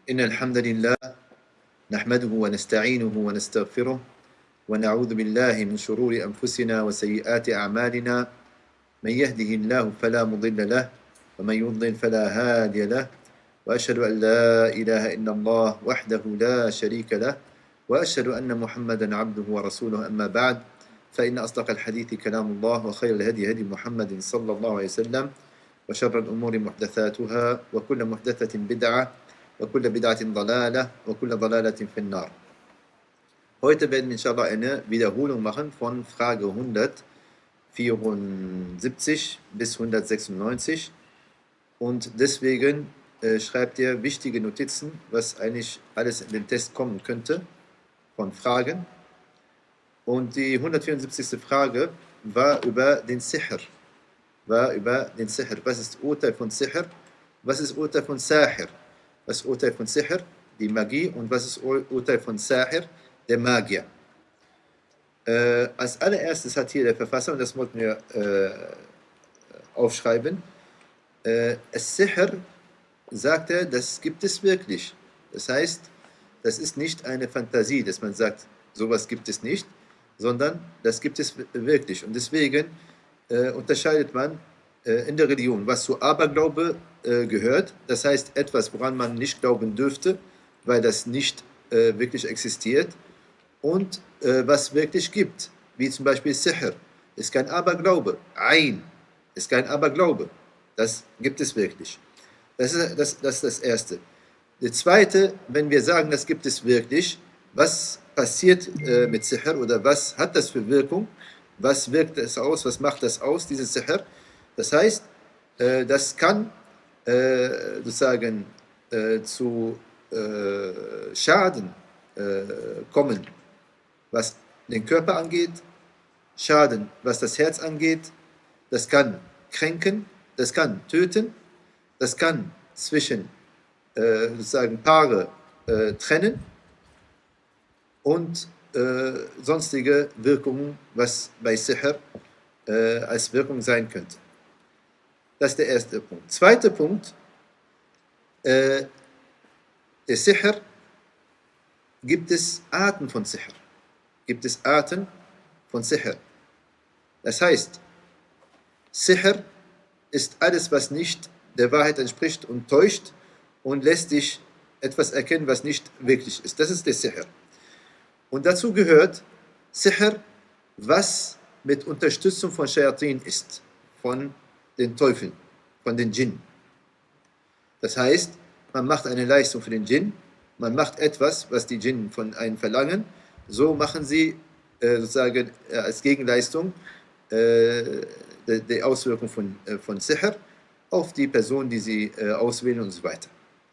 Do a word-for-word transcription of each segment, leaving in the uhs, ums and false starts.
إن الحمد لله نحمده ونستعينه ونستغفره ونعوذ بالله من شرور أنفسنا وسيئات أعمالنا من يهده الله فلا مضل له ومن يضلل فلا هادي له وأشهد أن لا إله إلا الله وحده لا شريك له وأشهد أن محمدا عبده ورسوله أما بعد فإن أصدق الحديث كلام الله وخير الهدي هدي محمد صلى الله عليه وسلم وشر الأمور محدثاتها وكل محدثة بدعة وكل بدعة ضلالة وكل ضلالة في النار. Heute werden wir inshallah eine Wiederholung machen von Frage hundertvierundsiebzig bis hundertsechsundneunzig und deswegen äh, schreibt ihr wichtige Notizen, was eigentlich alles in den Test kommen könnte von Fragen. Und die hundertvierundsiebzigste Frage war über den Sihr. War über den Sihr. Was ist Urteil von Sihr? Was ist Urteil von Sahir? Was ist Urteil von Sihr? Die Magie. Und was ist Urteil von Sahir? Der Magier. Äh, als allererstes hat hier der Verfasser, und das wollten wir äh, aufschreiben, äh, Sihr sagt er, das gibt es wirklich. Das heißt, das ist nicht eine Fantasie, dass man sagt, sowas gibt es nicht, sondern das gibt es wirklich. Und deswegen äh, unterscheidet man äh, in der Religion, was zu Aberglaube äh, gehört, das heißt etwas, woran man nicht glauben dürfte, weil das nicht äh, wirklich existiert, und äh, was wirklich gibt, wie zum Beispiel Sihr, ist kein Aberglaube. Ein ist kein Aberglaube. Das gibt es wirklich. Das ist das, das, ist das Erste. Das Zweite, wenn wir sagen, das gibt es wirklich, was passiert äh, mit Sihr oder was hat das für Wirkung? Was wirkt es aus? Was macht das aus, dieses Sihr? Das heißt, äh, das kann äh, sozusagen äh, zu äh, Schaden äh, kommen, was den Körper angeht, Schaden, was das Herz angeht. Das kann kränken, das kann töten, das kann zwischen äh, sozusagen Paare äh, trennen und äh, sonstige Wirkungen, was bei Sihr äh, als Wirkung sein könnte. Das ist der erste Punkt. Zweiter Punkt, äh, der Sihr, gibt es Arten von Sihr. Gibt es Arten von Sihr. Das heißt, Sihr ist alles, was nicht der Wahrheit entspricht und täuscht und lässt dich etwas erkennen, was nicht wirklich ist. Das ist der Sihr. Und dazu gehört Sihr, was mit Unterstützung von Shayatin ist, von den Teufeln, von den Djinn. Das heißt, man macht eine Leistung für den Djinn, man macht etwas, was die Djinn von einem verlangen, so machen sie äh, sozusagen äh, als Gegenleistung äh, die, die Auswirkung von, äh, von Sihr auf die Person, die sie äh, auswählen und so weiter.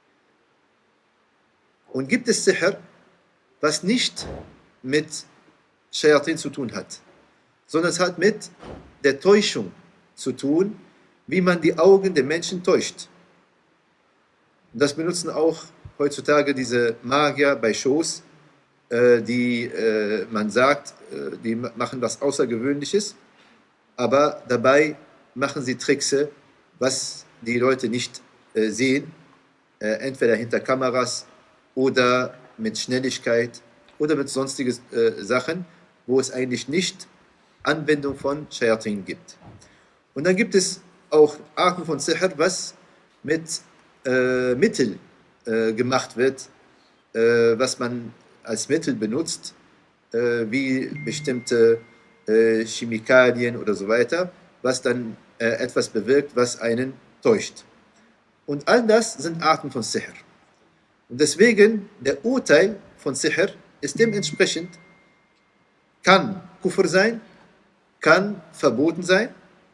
Und gibt es Sihr, was nicht mit Shayatin zu tun hat, sondern es hat mit der Täuschung zu tun, wie man die Augen der Menschen täuscht. Und das benutzen auch heutzutage diese Magier bei Shows, äh, die äh, man sagt, äh, die machen was Außergewöhnliches, aber dabei machen sie Trickse, was die Leute nicht äh, sehen, äh, entweder hinter Kameras oder mit Schnelligkeit oder mit sonstigen äh, Sachen, wo es eigentlich nicht Anwendung von Shayatin gibt. Und dann gibt es auch Arten von Sihr, was mit äh, Mittel äh, gemacht wird, äh, was man als Mittel benutzt, äh, wie bestimmte äh, Chemikalien oder so weiter, was dann äh, etwas bewirkt, was einen täuscht. Und all das sind Arten von Sihr. Und deswegen, der Urteil von Sihr ist dementsprechend, kann Kufr sein, kann verboten sein,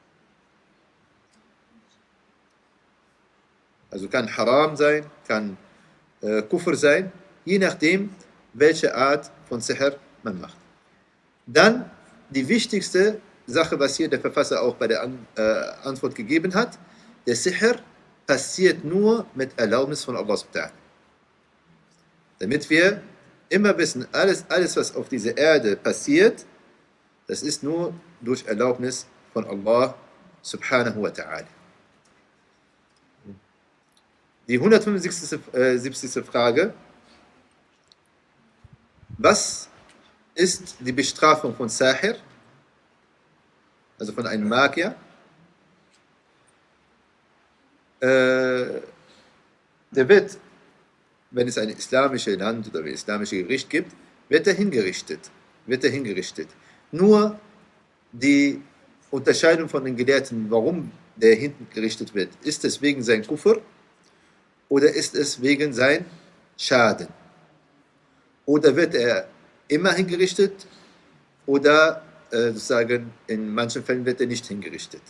also kann Haram sein, kann äh, Kufr sein, je nachdem, welche Art von Sihr man macht. Dann die wichtigste Sache, was hier der Verfasser auch bei der An äh, Antwort gegeben hat, der Sihr passiert nur mit Erlaubnis von Allah subhanahu wa ta'ala. Damit wir immer wissen, alles, alles, was auf dieser Erde passiert, das ist nur durch Erlaubnis von Allah subhanahu wa ta'ala. Die hundertfünfundsiebzigste Frage: Was ist die Bestrafung von Sahir, also von einem Magier? Äh, der wird, wenn es ein islamisches Land oder ein islamisches Gericht gibt, wird er hingerichtet. Wird er hingerichtet. Nur die Unterscheidung von den Gelehrten, warum der hingerichtet wird, ist es wegen sein Kufr oder ist es wegen sein Schaden? Oder wird er immer hingerichtet oder äh, sozusagen in manchen Fällen wird er nicht hingerichtet?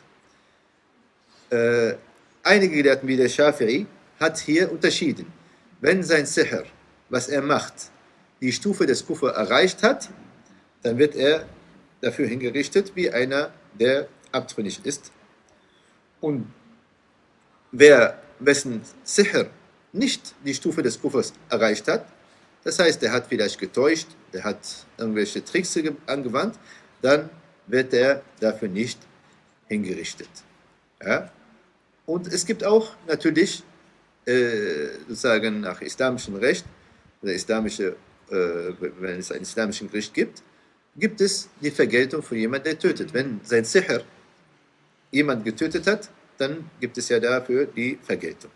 Äh, einige Gelehrten wie der Schafi'i hat hier unterschieden. Wenn sein Sihr, was er macht, die Stufe des Kufr erreicht hat, dann wird er dafür hingerichtet wie einer, der abtrünnig ist. Und wer, wessen Sihr nicht die Stufe des Kufrs erreicht hat, das heißt, der hat vielleicht getäuscht, der hat irgendwelche Tricks angewandt, dann wird er dafür nicht hingerichtet. Ja? Und es gibt auch natürlich, äh, sozusagen nach islamischem Recht, oder islamische, äh, wenn es ein islamisches Gericht gibt, gibt es die Vergeltung für jemanden, der tötet. Wenn sein Sihr jemand getötet hat, dann gibt es ja dafür die Vergeltung.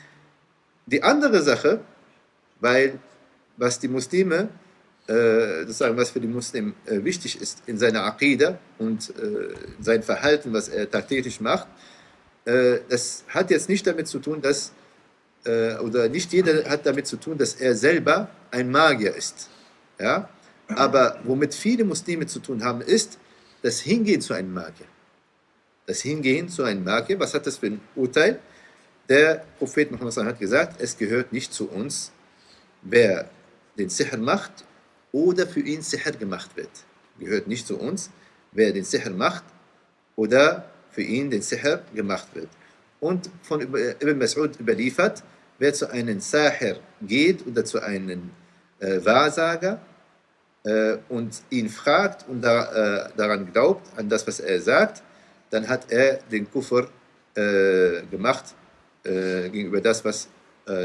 Die andere Sache, weil was die Muslime, äh, sozusagen was für die Muslimen äh, wichtig ist in seiner Aqida und äh, sein Verhalten, was er tagtäglich macht, äh, das hat jetzt nicht damit zu tun, dass, äh, oder nicht jeder hat damit zu tun, dass er selber ein Magier ist. Ja? Aber womit viele Muslime zu tun haben, ist das Hingehen zu einem Magier. Das Hingehen zu einem Magier, was hat das für ein Urteil? Der Prophet Muhammad hat gesagt, es gehört nicht zu uns, wer den Sihr macht oder für ihn Sihr gemacht wird. Gehört nicht zu uns, wer den Sihr macht oder für ihn den Sihr gemacht wird. Und von Ibn Mas'ud überliefert, wer zu einem Sahir geht oder zu einem äh, Wahrsager äh, und ihn fragt und da, äh, daran glaubt, an das, was er sagt, dann hat er den Kufr äh, gemacht äh, gegenüber das, was äh, äh,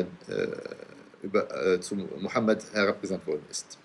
über, äh, zu Muhammad herabgesandt worden ist.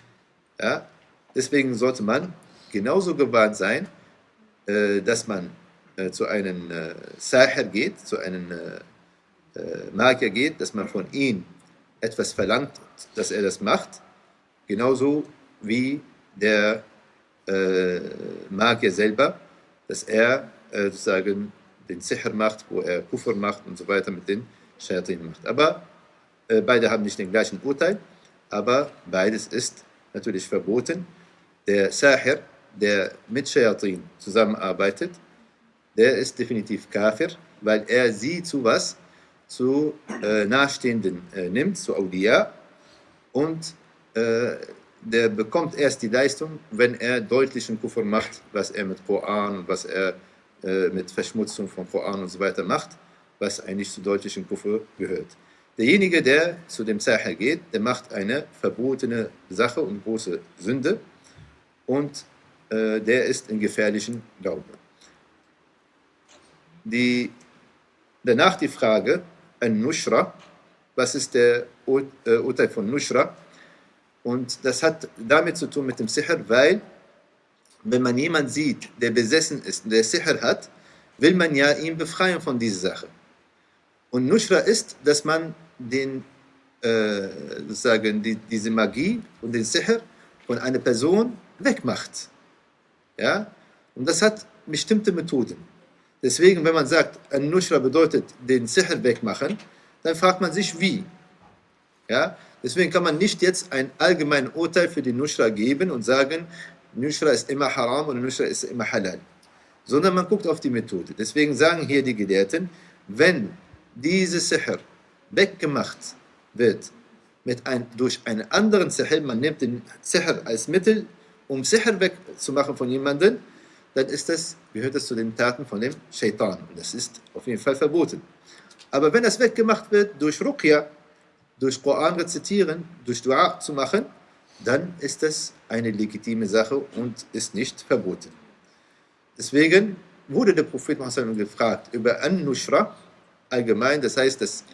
Ja? Deswegen sollte man genauso gewarnt sein, äh, dass man äh, zu einem äh, Sahir geht, zu einem äh, äh, Magier geht, dass man von ihm etwas verlangt, dass er das macht, genauso wie der äh, Magier selber, dass er äh, sozusagen den Sihr macht, wo er Kufr macht und so weiter mit den Shayatin macht. Aber äh, beide haben nicht den gleichen Urteil, aber beides ist natürlich verboten. Der Sahir, der mit Shayatin zusammenarbeitet, der ist definitiv Kafir, weil er sie zu was? Zu äh, Nahestehenden äh, nimmt, zu Awliya, und äh, der bekommt erst die Leistung, wenn er deutlichen Kufr macht, was er mit Koran und was er äh, mit Verschmutzung von Koran und so weiter macht, was eigentlich zu deutlichen Kufr gehört. Derjenige, der zu dem Sahir geht, der macht eine verbotene Sache und große Sünde und äh, der ist in gefährlichen Glauben. Die, danach die Frage, An-Nushra, was ist der Ur äh, Urteil von Nushra? Und das hat damit zu tun mit dem Sihr, weil wenn man jemanden sieht, der besessen ist und der Sihr hat, will man ja ihn befreien von dieser Sache. Und Nushra ist, dass man den, äh, sozusagen die, diese Magie und den Sihr von einer Person wegmacht. Ja? Und das hat bestimmte Methoden. Deswegen, wenn man sagt, ein Nushra bedeutet den Sihr wegmachen, dann fragt man sich, wie. Ja? Deswegen kann man nicht jetzt ein allgemeines Urteil für die Nushra geben und sagen, Nushra ist immer haram und Nushra ist immer halal. Sondern man guckt auf die Methode. Deswegen sagen hier die Gelehrten, wenn diese Sihr weggemacht wird mit ein, durch einen anderen Sihr, man nimmt den Sihr als Mittel, um Sihr wegzumachen von jemandem, dann ist das, gehört das zu den Taten von dem Shaitan. Und das ist auf jeden Fall verboten. Aber wenn das weggemacht wird durch Ruqya, durch Koran rezitieren, durch Dua zu machen, dann ist das eine legitime Sache und ist nicht verboten. Deswegen wurde der Prophet Muhammad gefragt über An-Nushra allgemein, das heißt das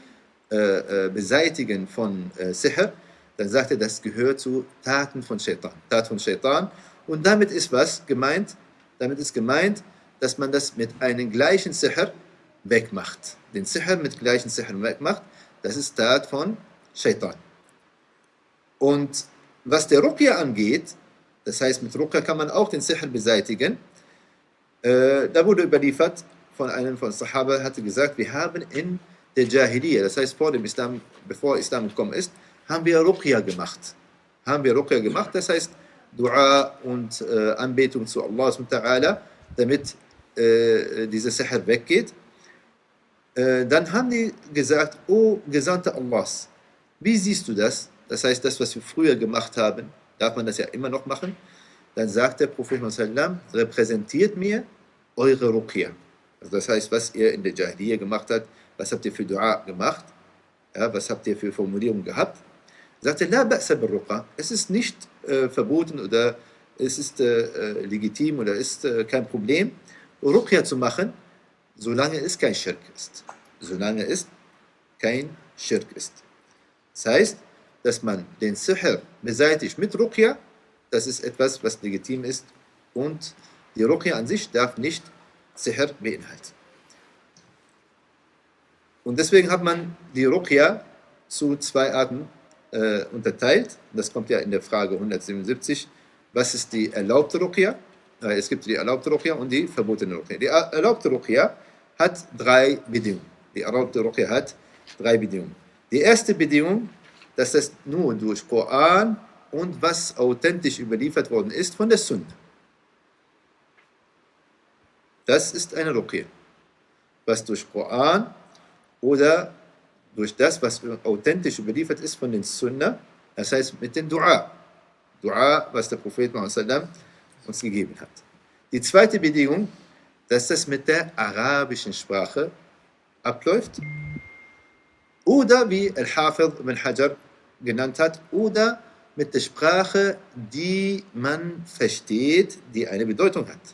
äh, äh, Beseitigen von äh, Sihr, dann sagt er, das gehört zu Taten von Shaitan. Tat von Shaitan. Und damit ist was gemeint? Damit ist gemeint, dass man das mit einem gleichen Sihr wegmacht. Den Sihr mit gleichen Sihr wegmacht, das ist Tat von Shaitan. Und was der Ruqya angeht, das heißt, mit Ruqya kann man auch den Sihr beseitigen. Äh, da wurde überliefert von einem von Sahaba, hatte gesagt, wir haben in der Jahiliyyah, das heißt vor dem Islam, bevor Islam gekommen ist, haben wir Ruqya gemacht. Haben wir Ruqya gemacht, das heißt Dua und äh, Anbetung zu Allah subhanahu wa ta'ala, damit äh, dieser Sihr weggeht. Äh, dann haben die gesagt, O Gesandter Allahs, wie siehst du das? Das heißt, das, was wir früher gemacht haben, darf man das ja immer noch machen. Dann sagt der Prophet sallam, repräsentiert mir eure Ruqya. Also das heißt, was ihr in der Jahiliyyah gemacht habt, was habt ihr für Dua gemacht, ja, was habt ihr für Formulierungen gehabt. Sagt er, la ba'sa bil Ruqya, es ist nicht äh, verboten oder es ist äh, legitim oder ist äh, kein Problem, Ruqya zu machen, solange es kein Schirk ist. Solange es kein Schirk ist. Das heißt, dass man den Sihr beseitigt mit Ruqya, das ist etwas, was legitim ist und die Ruqya an sich darf nicht Sihr beinhalten. Und deswegen hat man die Ruqya zu zwei Arten äh, unterteilt. Das kommt ja in der Frage hundertsiebenundsiebzig. Was ist die erlaubte Ruqya? Äh, es gibt die erlaubte Ruqya und die verbotene Ruqya. Die erlaubte Ruqya hat drei Bedingungen. Die erlaubte Ruqya hat drei Bedingungen. Die erste Bedingung, dass das nur durch Koran und was authentisch überliefert worden ist von der Sunna. Das ist eine Ruqya. Was durch Koran oder durch das, was authentisch überliefert ist von den Sunna, das heißt mit den Dua. Dua, was der Prophet sallam uns gegeben hat. Die zweite Bedingung, dass das mit der arabischen Sprache abläuft oder wie Al-Hafidh ibn Hajar genannt hat, oder mit der Sprache, die man versteht, die eine Bedeutung hat.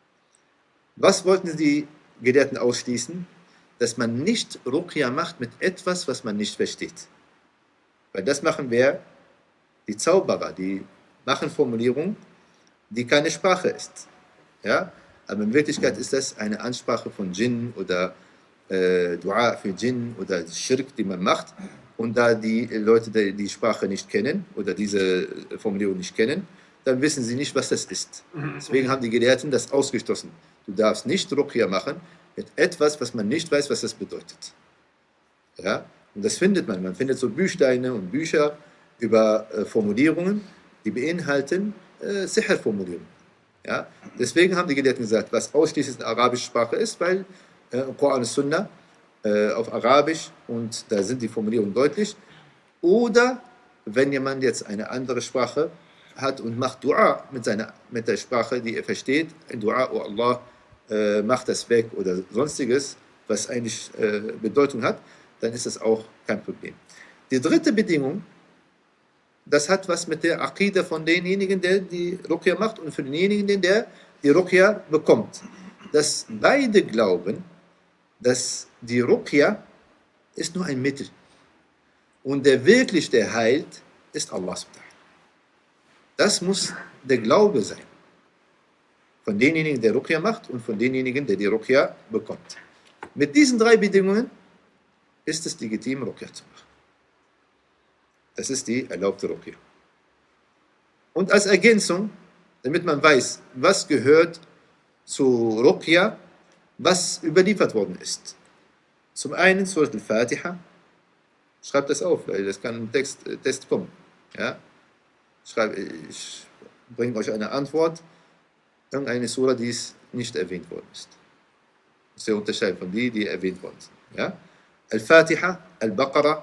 Was wollten die Gelehrten ausschließen? Dass man nicht Ruqya macht mit etwas, was man nicht versteht. Weil das machen wir, die Zauberer, die machen Formulierungen, die keine Sprache ist. Ja? Aber in Wirklichkeit ist das eine Ansprache von Djinn oder äh, Dua für Djinn oder Schirk, die man macht. Und da die Leute die, die Sprache nicht kennen oder diese Formulierung nicht kennen, dann wissen sie nicht, was das ist. Deswegen haben die Gelehrten das ausgeschlossen. Du darfst nicht Ruqya machen mit etwas, was man nicht weiß, was das bedeutet. Ja? Und das findet man. Man findet so Büchleine und Bücher über äh, Formulierungen, die beinhalten äh, Sihr-Formulierungen. Ja? Deswegen haben die Gelehrten gesagt, was ausschließlich eine arabische Sprache ist, weil äh, Koran und Sunna äh, auf Arabisch und da sind die Formulierungen deutlich. Oder wenn jemand jetzt eine andere Sprache hat und macht Dua mit, seiner, mit der Sprache, die er versteht, ein Dua, oh Allah, äh, macht das weg oder sonstiges, was eigentlich äh, Bedeutung hat, dann ist das auch kein Problem. Die dritte Bedingung, das hat was mit der Aqidah von denjenigen, der die Ruqya macht und für denjenigen, der die Ruqya bekommt. Dass beide glauben, dass die Ruqya ist nur ein Mittel und der wirklich, der heilt, ist Allah subhanahu. Das muss der Glaube sein. Von denjenigen, der Ruqya macht und von denjenigen, der die Ruqya bekommt. Mit diesen drei Bedingungen ist es legitim, Ruqya zu machen. Das ist die erlaubte Ruqya. Und als Ergänzung, damit man weiß, was gehört zu Ruqya, was überliefert worden ist. Zum einen Surat al-Fatiha. Schreibt das auf, weil das kann im Text, Test kommen. Ja? Schreib, ich bringe euch eine Antwort. Irgendeine Sura, die nicht erwähnt worden ist. Das ist der Unterschied von denen, die erwähnt worden sind. Ja? Al-Fatiha, Al-Baqarah,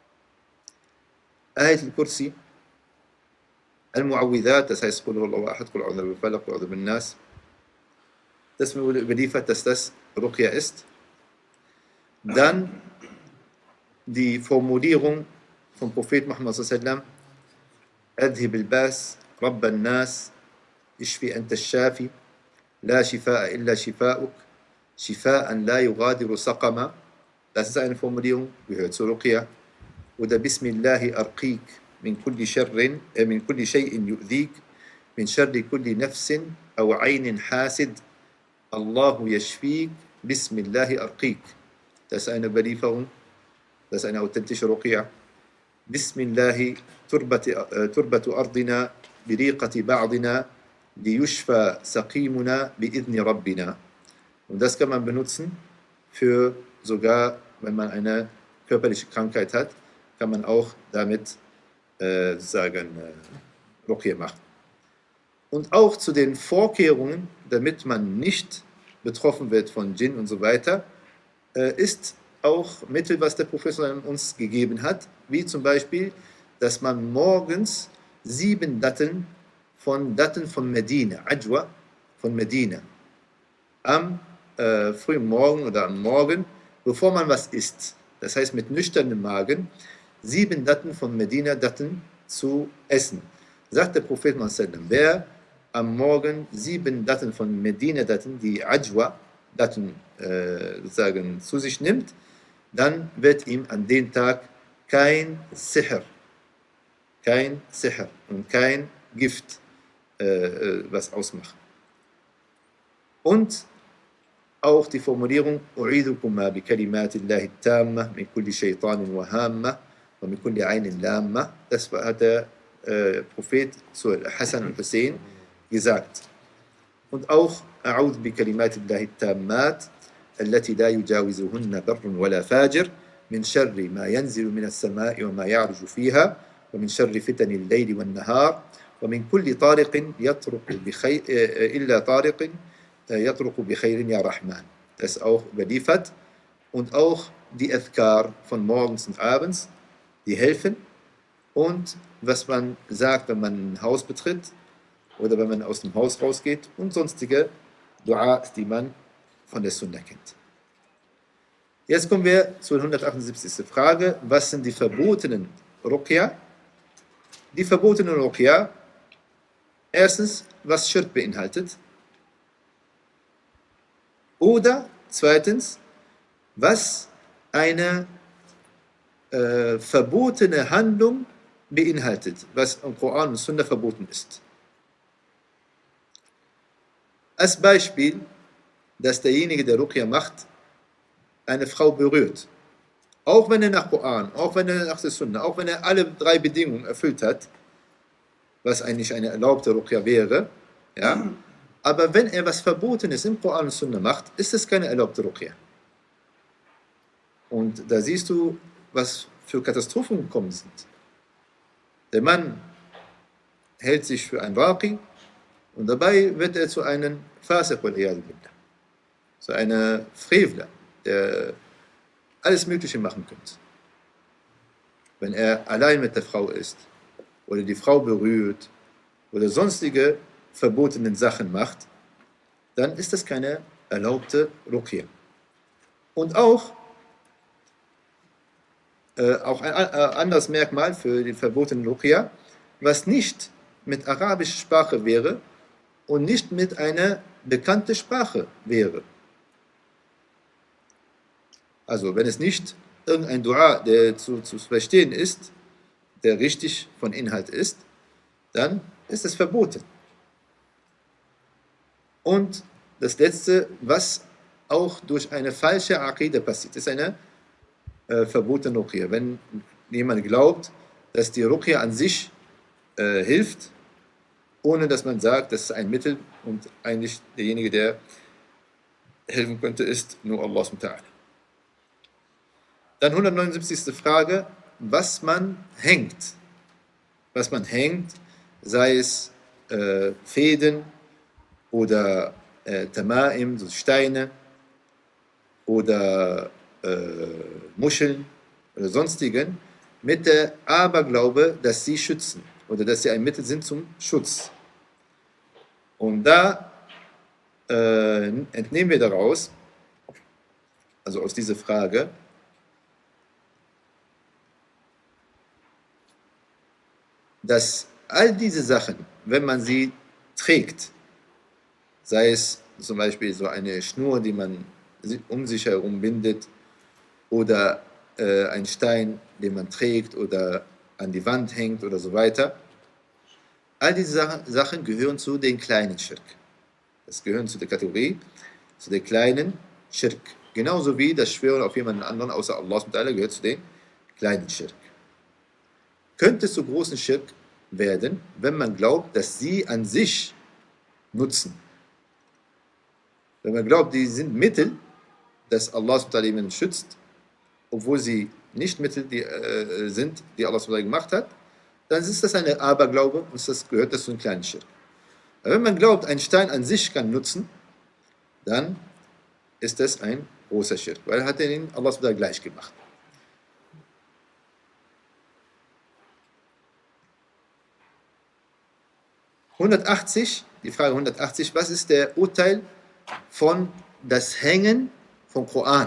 Ayat al-Kursi, Al-Mu'awwidhat, das heißt, Qul huwallahu ahad, Qul a'udhu bil falaq, Qul a'udhu bin nas. Das wurde überliefert, dass das Ruqya ist. Dann die Formulierung vom Prophet Muhammad sallallahu alaihi wasallam, Adhib al-Bas, Rabb al-Nas, Ishfi anta al-Shafi, La shifa'a illa shifa'uk, Shifa'an la yughadiru saqama, das ist eine Formulierung, gehört zur Ruqya. Oder Bismillahi arqik min kulli sharrin, äh, min kulli shay'in yu'dhik, min sharri kulli nafsin, aw aynin hasid, Allahu yashfik, Bismillahi arqik. Das ist eine Überlieferung, das ist eine authentische Ruqya. Bismillahi turbati, äh, turbatu ardina, biriqati ba'dina, liyushfa saqimuna bi'idhni rabbina. Und das kann man benutzen für sogar, wenn man eine körperliche Krankheit hat, kann man auch damit äh, sagen, äh, Ruqya machen. Und auch zu den Vorkehrungen, damit man nicht betroffen wird von Djinn und so weiter, äh, ist auch Mittel, was der Prophet uns gegeben hat, wie zum Beispiel, dass man morgens sieben Datteln von Datteln von Medina, Ajwa von Medina, am äh, frühen Morgen oder am Morgen, bevor man was isst, das heißt mit nüchternem Magen, sieben Datteln von Medina Datteln zu essen. Sagt der Prophet, wer am Morgen sieben Datteln von Medina Datteln, die Ajwa Datteln äh, sozusagen zu sich nimmt, dann wird ihm an dem Tag kein Sihr, kein Sihr und kein Gift äh, was ausmachen. Und auch die Formulierung U'idhukuma bi kalimatillahi tamma min kulli shaytanin wa hamma wa min kulli aynin lamma. Das hat der äh, Prophet zu Hassan und Hussein gesagt. Und auch A'udhu bi kalimatillahi tammat التي لا يجاوزهن بر ولا فاجر من شر ما ينزل من السماء وما يعرج فيها ومن شر فتن الليل والنهار ومن كل طارق يطرق بخير إلا طارق يطرق بخير يا رحمن. Das ist auch überliefert. Und auch die Adhkar von morgens und abends, die helfen. Und was man sagt, wenn man ein Haus betritt oder wenn man aus dem Haus rausgeht und sonstige Duas, die man von der Sunna kennt. Jetzt kommen wir zur hundertachtundsiebzigsten Frage. Was sind die verbotenen Ruqya? Die verbotenen Ruqya, erstens, was Schirk beinhaltet. Oder zweitens, was eine äh, verbotene Handlung beinhaltet, was im Koran und Sunna verboten ist. Als Beispiel, dass derjenige, der Ruqya macht, eine Frau berührt. Auch wenn er nach Koran, auch wenn er nach der Sunna, auch wenn er alle drei Bedingungen erfüllt hat, was eigentlich eine erlaubte Ruqya wäre, ja, aber wenn er was Verbotenes im Koran und Sunna macht, ist es keine erlaubte Ruqya. Und da siehst du, was für Katastrophen gekommen sind. Der Mann hält sich für ein Raqi und dabei wird er zu einem Fasiq wal iyad billah. So eine Frevler, der alles Mögliche machen könnte. Wenn er allein mit der Frau ist oder die Frau berührt oder sonstige verbotenen Sachen macht, dann ist das keine erlaubte Ruqya. Und auch, äh, auch ein äh, anderes Merkmal für die verbotene Ruqya, was nicht mit arabischer Sprache wäre und nicht mit einer bekannten Sprache wäre. Also wenn es nicht irgendein Dua, der zu, zu verstehen ist, der richtig von Inhalt ist, dann ist es verboten. Und das Letzte, was auch durch eine falsche Aqida passiert, ist eine äh, verbotene Ruqya. Wenn jemand glaubt, dass die Ruqya an sich äh, hilft, ohne dass man sagt, das ist ein Mittel und eigentlich derjenige, der helfen könnte, ist nur Allah subhanahu wa ta'ala. Dann hundertneunundsiebzigste Frage, was man hängt. Was man hängt, sei es äh, Fäden oder äh, Tamaim, so Steine oder äh, Muscheln oder sonstigen, mit der Aberglaube, dass sie schützen oder dass sie ein Mittel sind zum Schutz. Und da äh, entnehmen wir daraus, also aus dieser Frage, dass all diese Sachen, wenn man sie trägt, sei es zum Beispiel so eine Schnur, die man um sich herum bindet, oder äh, ein Stein, den man trägt oder an die Wand hängt oder so weiter. All diese Sachen, Sachen gehören zu den kleinen Schirk. Das gehören zu der Kategorie, zu den kleinen Schirk. Genauso wie das Schwören auf jemanden anderen außer Allah gehört zu den kleinen Schirk. Könnte es zu großen Schirk werden, wenn man glaubt, dass sie an sich nutzen. Wenn man glaubt, die sind Mittel, dass Allah jemanden schützt, obwohl sie nicht Mittel die, äh, sind, die Allah gemacht hat, dann ist das eine Aberglaube und das gehört das zu einem kleinen Schirk. Aber wenn man glaubt, ein Stein an sich kann nutzen, dann ist das ein großer Schirk, weil er hat ihn Allah gleich gemacht. hundertachtzig, die Frage hundertachtzig, was ist der Urteil von das Hängen vom Koran?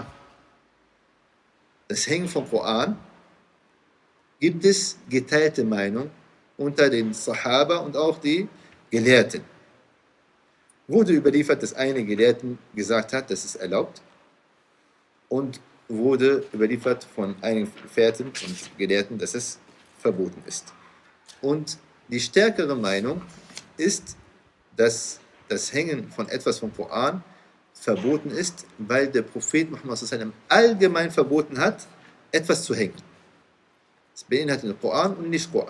Das Hängen vom Koran gibt es geteilte Meinung unter den Sahaba und auch die Gelehrten. Wurde überliefert, dass eine Gelehrten gesagt hat, das ist erlaubt, und wurde überliefert von einigen Gefährten und Gelehrten, dass es verboten ist. Und die stärkere Meinung ist, dass das Hängen von etwas vom Koran verboten ist, weil der Prophet Muhammad allgemein verboten hat, etwas zu hängen. Das beinhaltet den Koran und nicht Koran.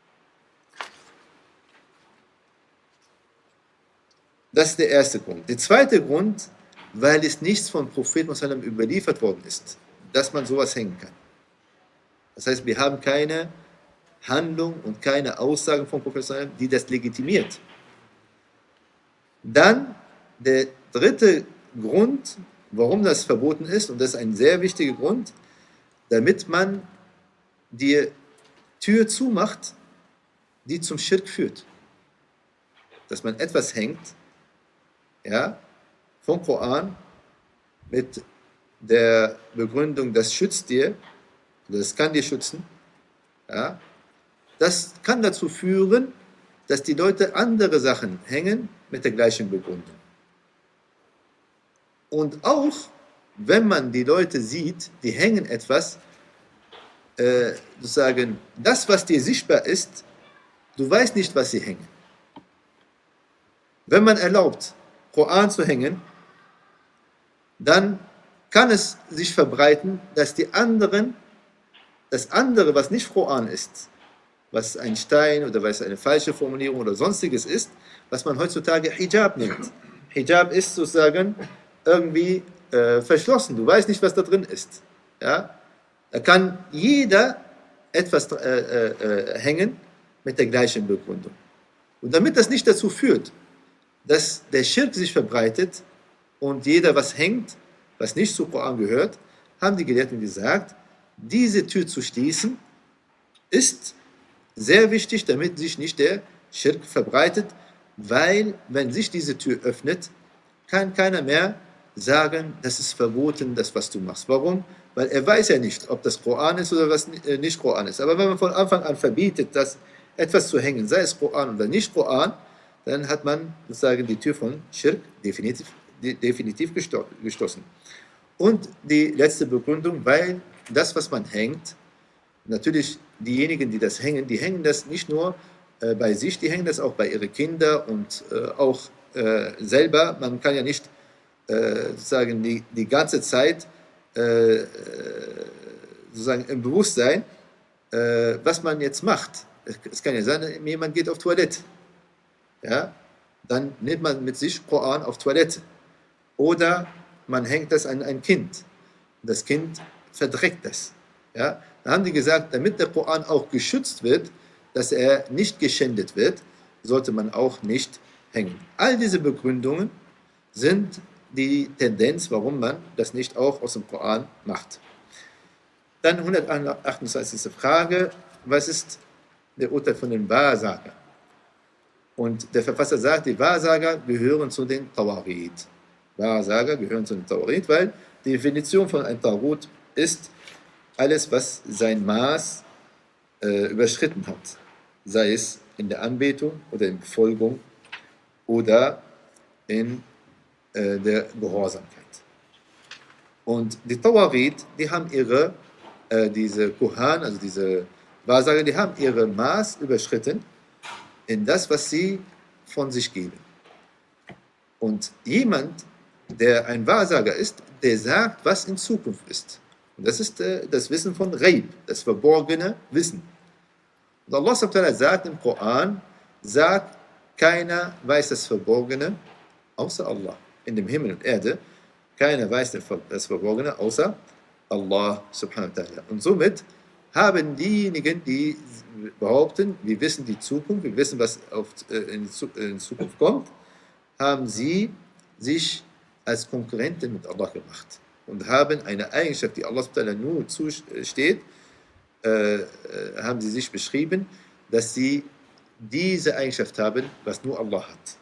Das ist der erste Grund. Der zweite Grund, weil es nichts vom Prophet Muhammad überliefert worden ist, dass man sowas hängen kann. Das heißt, wir haben keine Handlung und keine Aussagen vom Prophet, die das legitimiert. Dann der dritte Grund, warum das verboten ist, und das ist ein sehr wichtiger Grund, damit man die Tür zumacht, die zum Schirk führt. Dass man etwas hängt, ja, vom Koran mit der Begründung, das schützt dir, das kann dir schützen, ja, das kann dazu führen, dass die Leute andere Sachen hängen mit der gleichen Begründung. Und auch, wenn man die Leute sieht, die hängen etwas, äh, sozusagen, das, was dir sichtbar ist, du weißt nicht, was sie hängen. Wenn man erlaubt, Koran zu hängen, dann kann es sich verbreiten, dass die anderen, das andere, was nicht Koran ist, was ein Stein oder was eine falsche Formulierung oder sonstiges ist, was man heutzutage Hijab nennt. Hijab ist sozusagen irgendwie äh, verschlossen. Du weißt nicht, was da drin ist. Ja? Da kann jeder etwas äh, äh, hängen mit der gleichen Begründung. Und damit das nicht dazu führt, dass der Schirk sich verbreitet und jeder was hängt, was nicht zu Koran gehört, haben die Gelehrten gesagt, diese Tür zu schließen, ist sehr wichtig, damit sich nicht der Schirk verbreitet, weil, wenn sich diese Tür öffnet, kann keiner mehr sagen, das ist verboten, das, was du machst. Warum? Weil er weiß ja nicht, ob das Koran ist oder was nicht Koran ist. Aber wenn man von Anfang an verbietet, dass etwas zu hängen, sei es Koran oder nicht Koran, dann hat man sozusagen die Tür von Schirk definitiv, definitiv geschlossen. Und die letzte Begründung, weil das, was man hängt, natürlich diejenigen, die das hängen, die hängen das nicht nur äh, bei sich, die hängen das auch bei ihren Kindern und äh, auch äh, selber. Man kann ja nicht äh, sozusagen die, die ganze Zeit äh, sozusagen im Bewusstsein, äh, was man jetzt macht. Es kann ja sein, jemand geht auf Toilette. Ja? Dann nimmt man mit sich Koran auf Toilette. Oder man hängt das an ein Kind. Das Kind verdreckt das. Ja? Da haben die gesagt, damit der Koran auch geschützt wird, dass er nicht geschändet wird, sollte man auch nicht hängen. All diese Begründungen sind die Tendenz, warum man das nicht auch aus dem Koran macht. Dann hundertachtundzwanzigste Frage, was ist der Urteil von den Wahrsagern? Und der Verfasser sagt, die Wahrsager gehören zu den Tawarit. Wahrsager gehören zu den Tawarit, weil die Definition von einem Tawut ist alles, was sein Maß äh, überschritten hat. Sei es in der Anbetung oder in Befolgung oder in äh, der Gehorsamkeit. Und die Tawarit, die haben ihre, äh, diese Kuhan, also diese Wahrsager, die haben ihre Maß überschritten in das, was sie von sich geben. Und jemand, der ein Wahrsager ist, der sagt, was in Zukunft ist. Und das ist äh, das Wissen von Ghaib, das verborgene Wissen. Und Allah subhanahu wa ta'ala sagt im Koran, sagt, keiner weiß das Verborgene außer Allah. In dem Himmel und Erde, keiner weiß das Verborgene außer Allah subhanahu wa ta'ala. Und somit haben diejenigen, die behaupten, wir wissen die Zukunft, wir wissen, was auf, äh, in, in Zukunft kommt, haben sie sich als Konkurrenten mit Allah gemacht und haben eine Eigenschaft, die Allah subhanahu wa ta'ala nur zusteht, äh, äh, haben sie sich beschrieben, dass sie diese Eigenschaft haben, was nur Allah hat.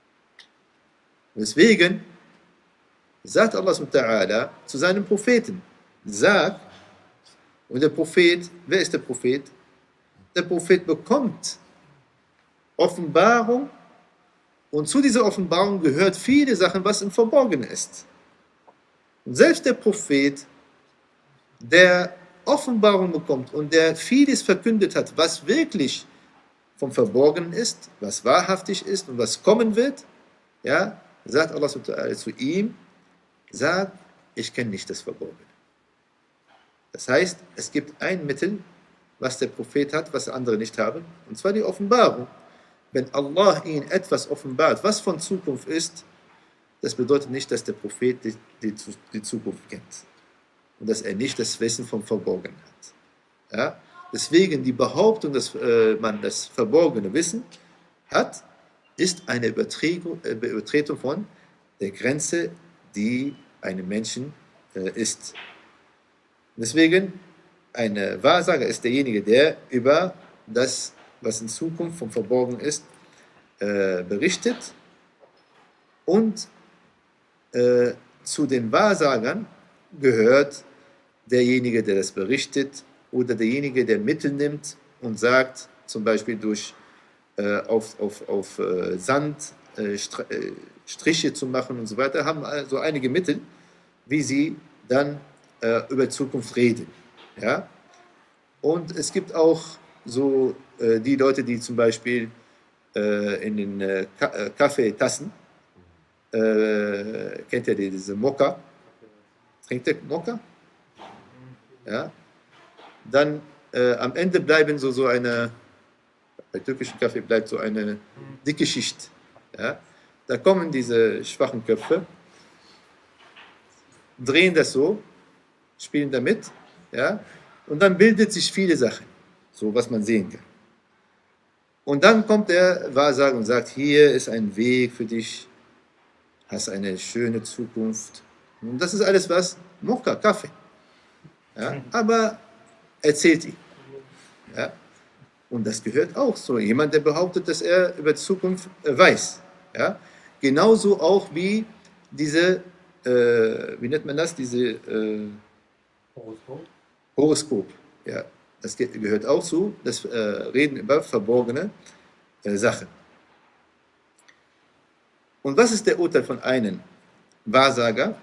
Deswegen sagt Allah subhanahu wa ta'ala zu seinem Propheten, sag, und der Prophet, wer ist der Prophet? Der Prophet bekommt Offenbarung und zu dieser Offenbarung gehört viele Sachen, was im Verborgenen ist. Und selbst der Prophet, der Offenbarung bekommt und der vieles verkündet hat, was wirklich vom Verborgenen ist, was wahrhaftig ist und was kommen wird, ja, sagt Allah zu ihm, sag, ich kenne nicht das Verborgene. Das heißt, es gibt ein Mittel, was der Prophet hat, was andere nicht haben, und zwar die Offenbarung. Wenn Allah ihnen etwas offenbart, was von Zukunft ist, das bedeutet nicht, dass der Prophet die, die, die Zukunft kennt und dass er nicht das Wissen vom Verborgenen hat. Ja? Deswegen die Behauptung, dass äh, man das verborgene Wissen hat, ist eine Übertretung, äh, Übertretung von der Grenze, die einem Menschen äh, ist. Deswegen, ein Wahrsager ist derjenige, der über das, was in Zukunft vom Verborgenen ist, äh, berichtet. Und äh, zu den Wahrsagern gehört derjenige, der das berichtet, oder derjenige, der Mittel nimmt und sagt, zum Beispiel durch äh, auf, auf, auf äh, Sand äh, Striche zu machen und so weiter, haben also einige Mittel, wie sie dann äh, über Zukunft reden. Ja? Und es gibt auch so äh, die Leute, die zum Beispiel äh, in den äh, Ka äh, Kaffeetassen, äh, kennt ihr die, diese Mokka? Trinkt ihr Mokka? Ja? Dann äh, am Ende bleiben so, so eine, bei türkischen Kaffee bleibt so eine dicke Schicht. Ja? Da kommen diese schwachen Köpfe, drehen das so, spielen damit, ja? Und dann bildet sich viele Sachen, so was man sehen kann. Und dann kommt der Wahrsager und sagt, hier ist ein Weg für dich, hast eine schöne Zukunft. Und das ist alles was? Mokka, Kaffee. Ja? Aber erzählt ihm. Ja? Und das gehört auch so. Jemand, der behauptet, dass er über die Zukunft äh, weiß. Ja? Genauso auch wie diese, äh, wie nennt man das, diese äh, Horoskop. Horoskop. Ja, das gehört auch zu, das äh, Reden über verborgene äh, Sachen. Und was ist der Urteil von einem Wahrsager?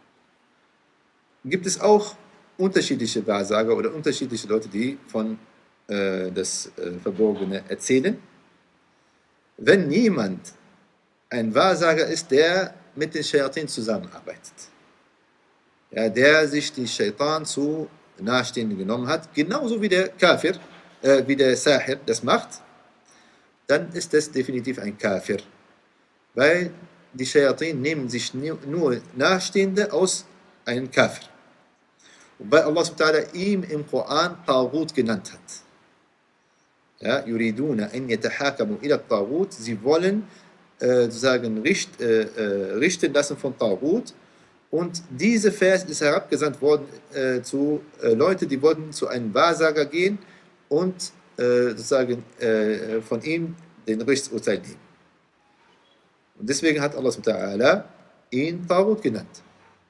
Gibt es auch unterschiedliche Wahrsager oder unterschiedliche Leute, die von äh, das äh, Verborgene erzählen? Wenn jemand ein Wahrsager ist, der mit den Shayatin zusammenarbeitet, ja, der sich die Shaitan zu Nahestehenden genommen hat, genauso wie der Kafir, äh, wie der Sahir das macht, dann ist das definitiv ein Kafir. Weil die Shayatin nehmen sich nur Nahestehende aus einem Kafir. Und weil Allah subhanahu wa ta'ala ihm im Koran Taghut genannt hat. Ja, yuriduna an yatahakamu ila Taghut, sie wollen äh, sozusagen richt, äh, äh, richten lassen von Taghut. Und diese Vers ist herabgesandt worden äh, zu äh, Leuten, die wollten zu einem Wahrsager gehen und äh, sozusagen äh, von ihm den Richtsurteil nehmen. Und deswegen hat Allah subhanahu wa ta'ala ihn Taghut genannt.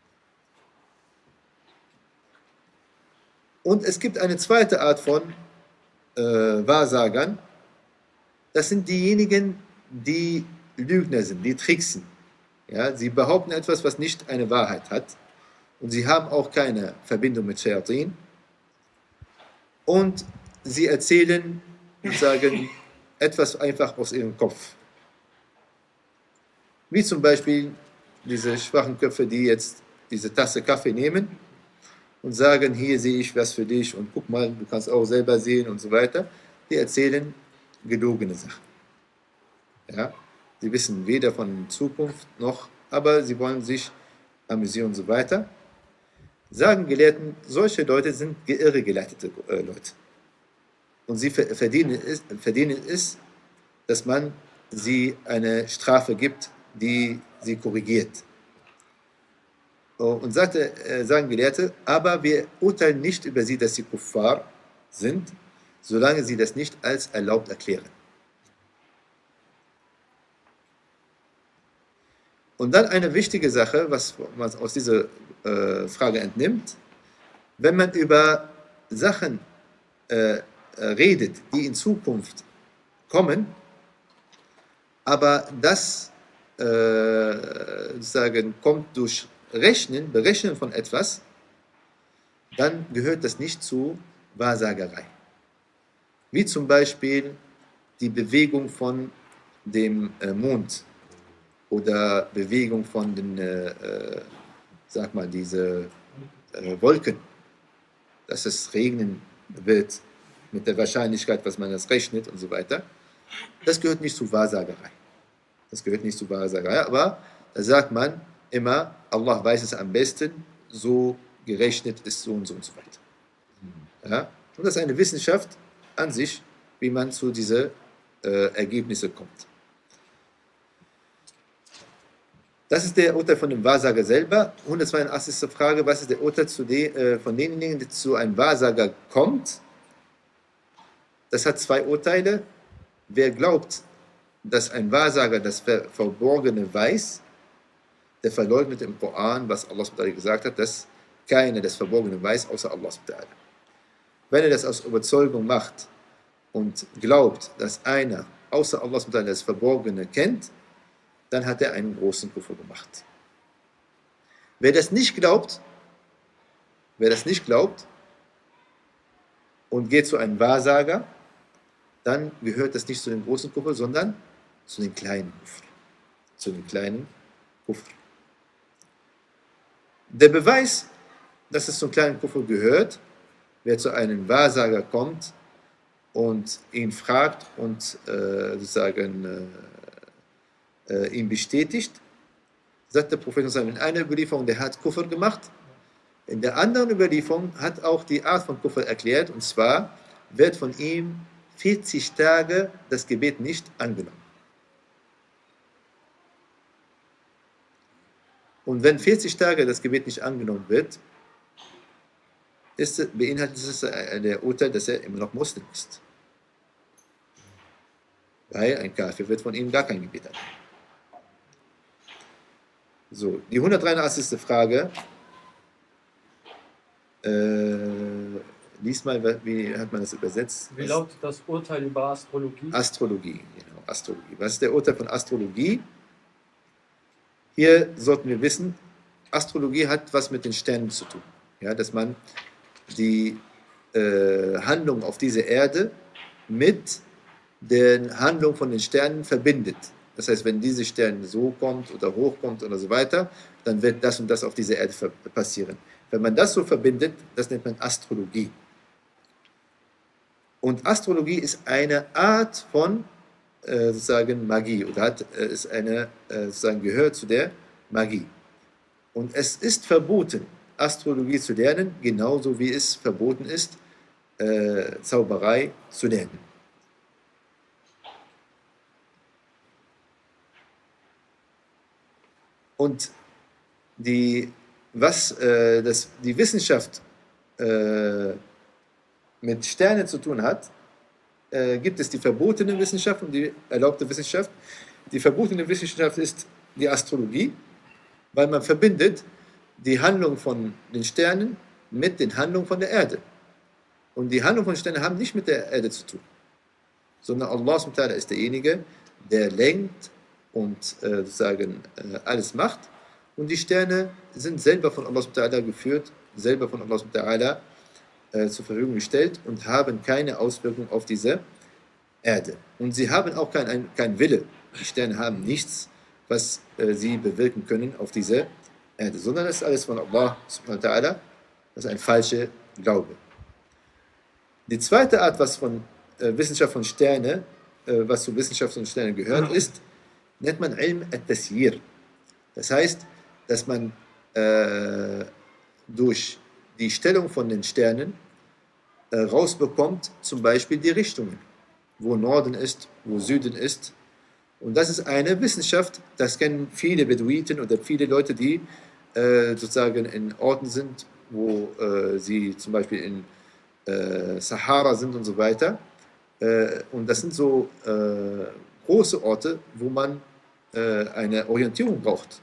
Und es gibt eine zweite Art von äh, Wahrsagern. Das sind diejenigen, die Lügner sind, die tricksen. Ja, sie behaupten etwas, was nicht eine Wahrheit hat. und sie haben auch keine Verbindung mit Shayatin und sie erzählen und sagen etwas einfach aus ihrem Kopf. Wie zum Beispiel diese schwachen Köpfe, die jetzt diese Tasse Kaffee nehmen und sagen, hier sehe ich was für dich und guck mal, du kannst auch selber sehen und so weiter. Die erzählen gelogene Sachen. Ja? Sie wissen weder von Zukunft noch, aber sie wollen sich amüsieren und so weiter. Sagen Gelehrten, solche Leute sind irregeleitete äh, Leute. Und sie verdienen es, verdienen es, dass man sie eine Strafe gibt, die sie korrigiert. Und sagte, äh, sagen Gelehrte, aber wir urteilen nicht über sie, dass sie Kuffar sind, solange sie das nicht als erlaubt erklären. Und dann eine wichtige Sache, was man aus dieser äh, Frage entnimmt, wenn man über Sachen äh, redet, die in Zukunft kommen, aber das äh, sagen, kommt durch Rechnen, Berechnen von etwas, dann gehört das nicht zu Wahrsagerei. Wie zum Beispiel die Bewegung von dem äh, Mond oder Bewegung von den, äh, äh, sag mal, diese äh, Wolken, dass es regnen wird mit der Wahrscheinlichkeit, was man das rechnet und so weiter. Das gehört nicht zu Wahrsagerei. Das gehört nicht zu Wahrsagerei, aber da sagt man immer, Allah weiß es am besten, so gerechnet ist so und so und so weiter. Ja? Und das ist eine Wissenschaft an sich, wie man zu diesen äh, Ergebnissen kommt. Das ist der Urteil von dem Wahrsager selber. hundertzweiundachtzigste Frage, was ist der Urteil zu de, äh, von denjenigen, die zu einem Wahrsager kommt? Das hat zwei Urteile. Wer glaubt, dass ein Wahrsager das Verborgene weiß, der verleugnet im Koran, was Allah gesagt hat, dass keiner das Verborgene weiß, außer Allah. Wenn er das aus Überzeugung macht und glaubt, dass einer außer Allah das Verborgene kennt, dann hat er einen großen Kufr gemacht. Wer das nicht glaubt, wer das nicht glaubt und geht zu einem Wahrsager, dann gehört das nicht zu dem großen Kufr, sondern zu den kleinen Kufr. Zu den kleinen Kufr. Der Beweis, dass es zum kleinen Kufr gehört, wer zu einem Wahrsager kommt und ihn fragt und äh, sozusagen äh, äh, ihn bestätigt, sagt der Prophet in einer Überlieferung, der hat Kufr gemacht. In der anderen Überlieferung hat auch die Art von Kufr erklärt, und zwar wird von ihm vierzig Tage das Gebet nicht angenommen. Und wenn vierzig Tage das Gebet nicht angenommen wird, ist, beinhaltet es der Urteil, dass er immer noch Muslim ist. Weil ein Kafir wird von ihm gar kein Gebet annehmen. So, die hundertdreiundachtzigste Frage. Äh, lies mal, wie hat man das übersetzt? Wie lautet das Urteil über Astrologie? Astrologie, genau, Astrologie. Was ist der Urteil von Astrologie? Hier sollten wir wissen, Astrologie hat was mit den Sternen zu tun. Ja, dass man die äh, Handlung auf dieser Erde mit den Handlungen von den Sternen verbindet. Das heißt, wenn diese Stern so kommt oder hochkommt oder so weiter, dann wird das und das auf dieser Erde passieren. Wenn man das so verbindet, das nennt man Astrologie. Und Astrologie ist eine Art von äh, sozusagen Magie oder hat, äh, ist eine, äh, sozusagen gehört zu der Magie. Und es ist verboten, Astrologie zu lernen, genauso wie es verboten ist, äh, Zauberei zu lernen. Und die, was äh, das, die Wissenschaft äh, mit Sternen zu tun hat, äh, gibt es die verbotene Wissenschaft und die erlaubte Wissenschaft. Die verbotene Wissenschaft ist die Astrologie, weil man verbindet die Handlung von den Sternen mit den Handlungen von der Erde. Und die Handlungen von den Sternen haben nicht mit der Erde zu tun, sondern Allah subhanahu wa ta'ala ist derjenige, der lenkt und äh, sozusagen äh, alles macht. Und die Sterne sind selber von Allah subhanahu wa ta'ala geführt, selber von Allah subhanahu wa ta'ala äh, zur Verfügung gestellt und haben keine Auswirkung auf diese Erde. Und sie haben auch keinen kein Wille. Die Sterne haben nichts, was äh, sie bewirken können auf diese Erde, sondern es ist alles von Allah subhanahu wa ta'ala. Das ist ein falscher Glaube. Die zweite Art, was von äh, Wissenschaft von Sterne, äh, was zu Wissenschaft von Sternen gehört, ist, nennt man Ilm al-Tasyir. Das heißt, dass man äh, durch die Stellung von den Sternen äh, rausbekommt, zum Beispiel die Richtungen, wo Norden ist, wo Süden ist. Und das ist eine Wissenschaft, das kennen viele Beduiten oder viele Leute, die äh, sozusagen in Orten sind, wo äh, sie zum Beispiel in äh, Sahara sind und so weiter. Äh, und das sind so äh, große Orte, wo man äh, eine Orientierung braucht.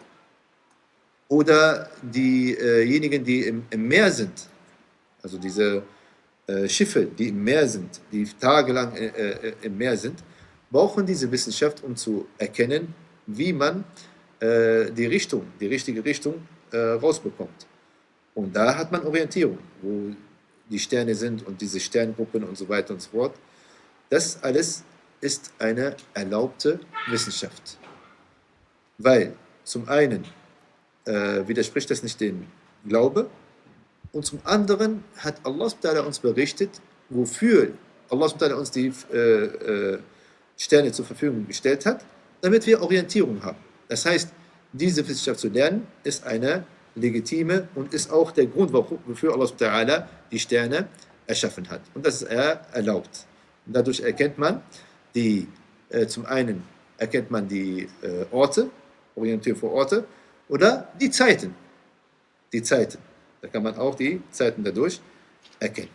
Oder diejenigen, die im, im Meer sind, also diese äh, Schiffe, die im Meer sind, die tagelang äh, äh, im Meer sind, brauchen diese Wissenschaft, um zu erkennen, wie man äh, die Richtung, die richtige Richtung äh, rausbekommt. Und da hat man Orientierung, wo die Sterne sind und diese Sterngruppen und so weiter und so fort. Das alles ist eine erlaubte Wissenschaft. Weil zum einen äh, widerspricht das nicht dem Glaube und zum anderen hat Allah subhanahu wa ta'ala uns berichtet, wofür Allah subhanahu wa ta'ala uns die äh, äh, Sterne zur Verfügung gestellt hat, damit wir Orientierung haben. Das heißt, diese Wissenschaft zu lernen, ist eine legitime und ist auch der Grund, wofür Allah subhanahu wa ta'ala die Sterne erschaffen hat. Und das ist er erlaubt. Und dadurch erkennt man die, äh, zum einen erkennt man die äh, Orte, Orientierung für Orte, oder die Zeiten. Die Zeiten. Da kann man auch die Zeiten dadurch erkennen.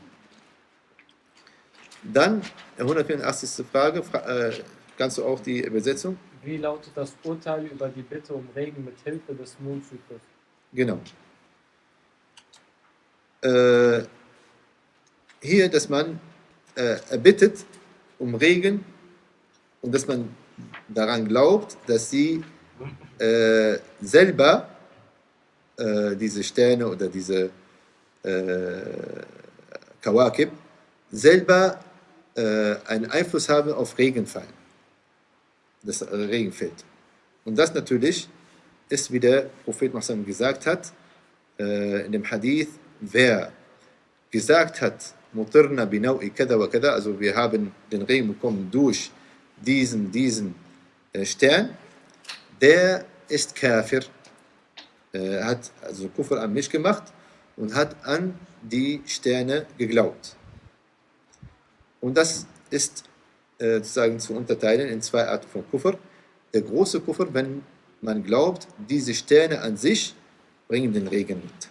Dann, hundertvierundachtzigste Frage, äh, kannst du auch die Übersetzung? Wie lautet das Urteil über die Bitte um Regen mit Hilfe des Mondzyklus? Genau. Äh, hier, dass man äh, erbittet um Regen und dass man daran glaubt, dass sie äh, selber äh, diese Sterne oder diese äh, Kawakib selber äh, einen Einfluss haben auf Regenfall, das äh, Regen fällt. Und das natürlich ist, wie der Prophet Muhammad gesagt hat, äh, in dem Hadith, wer gesagt hat, Mutirna binaui kada wa kada, also wir haben den Regen bekommen durch diesen, diesen äh, Stern, der ist Kafir, äh, hat also Kufr an mich gemacht und hat an die Sterne geglaubt. Und das ist äh, sozusagen zu unterteilen in zwei Arten von Kufr. Der große Kufr, wenn man glaubt, diese Sterne an sich bringen den Regen mit.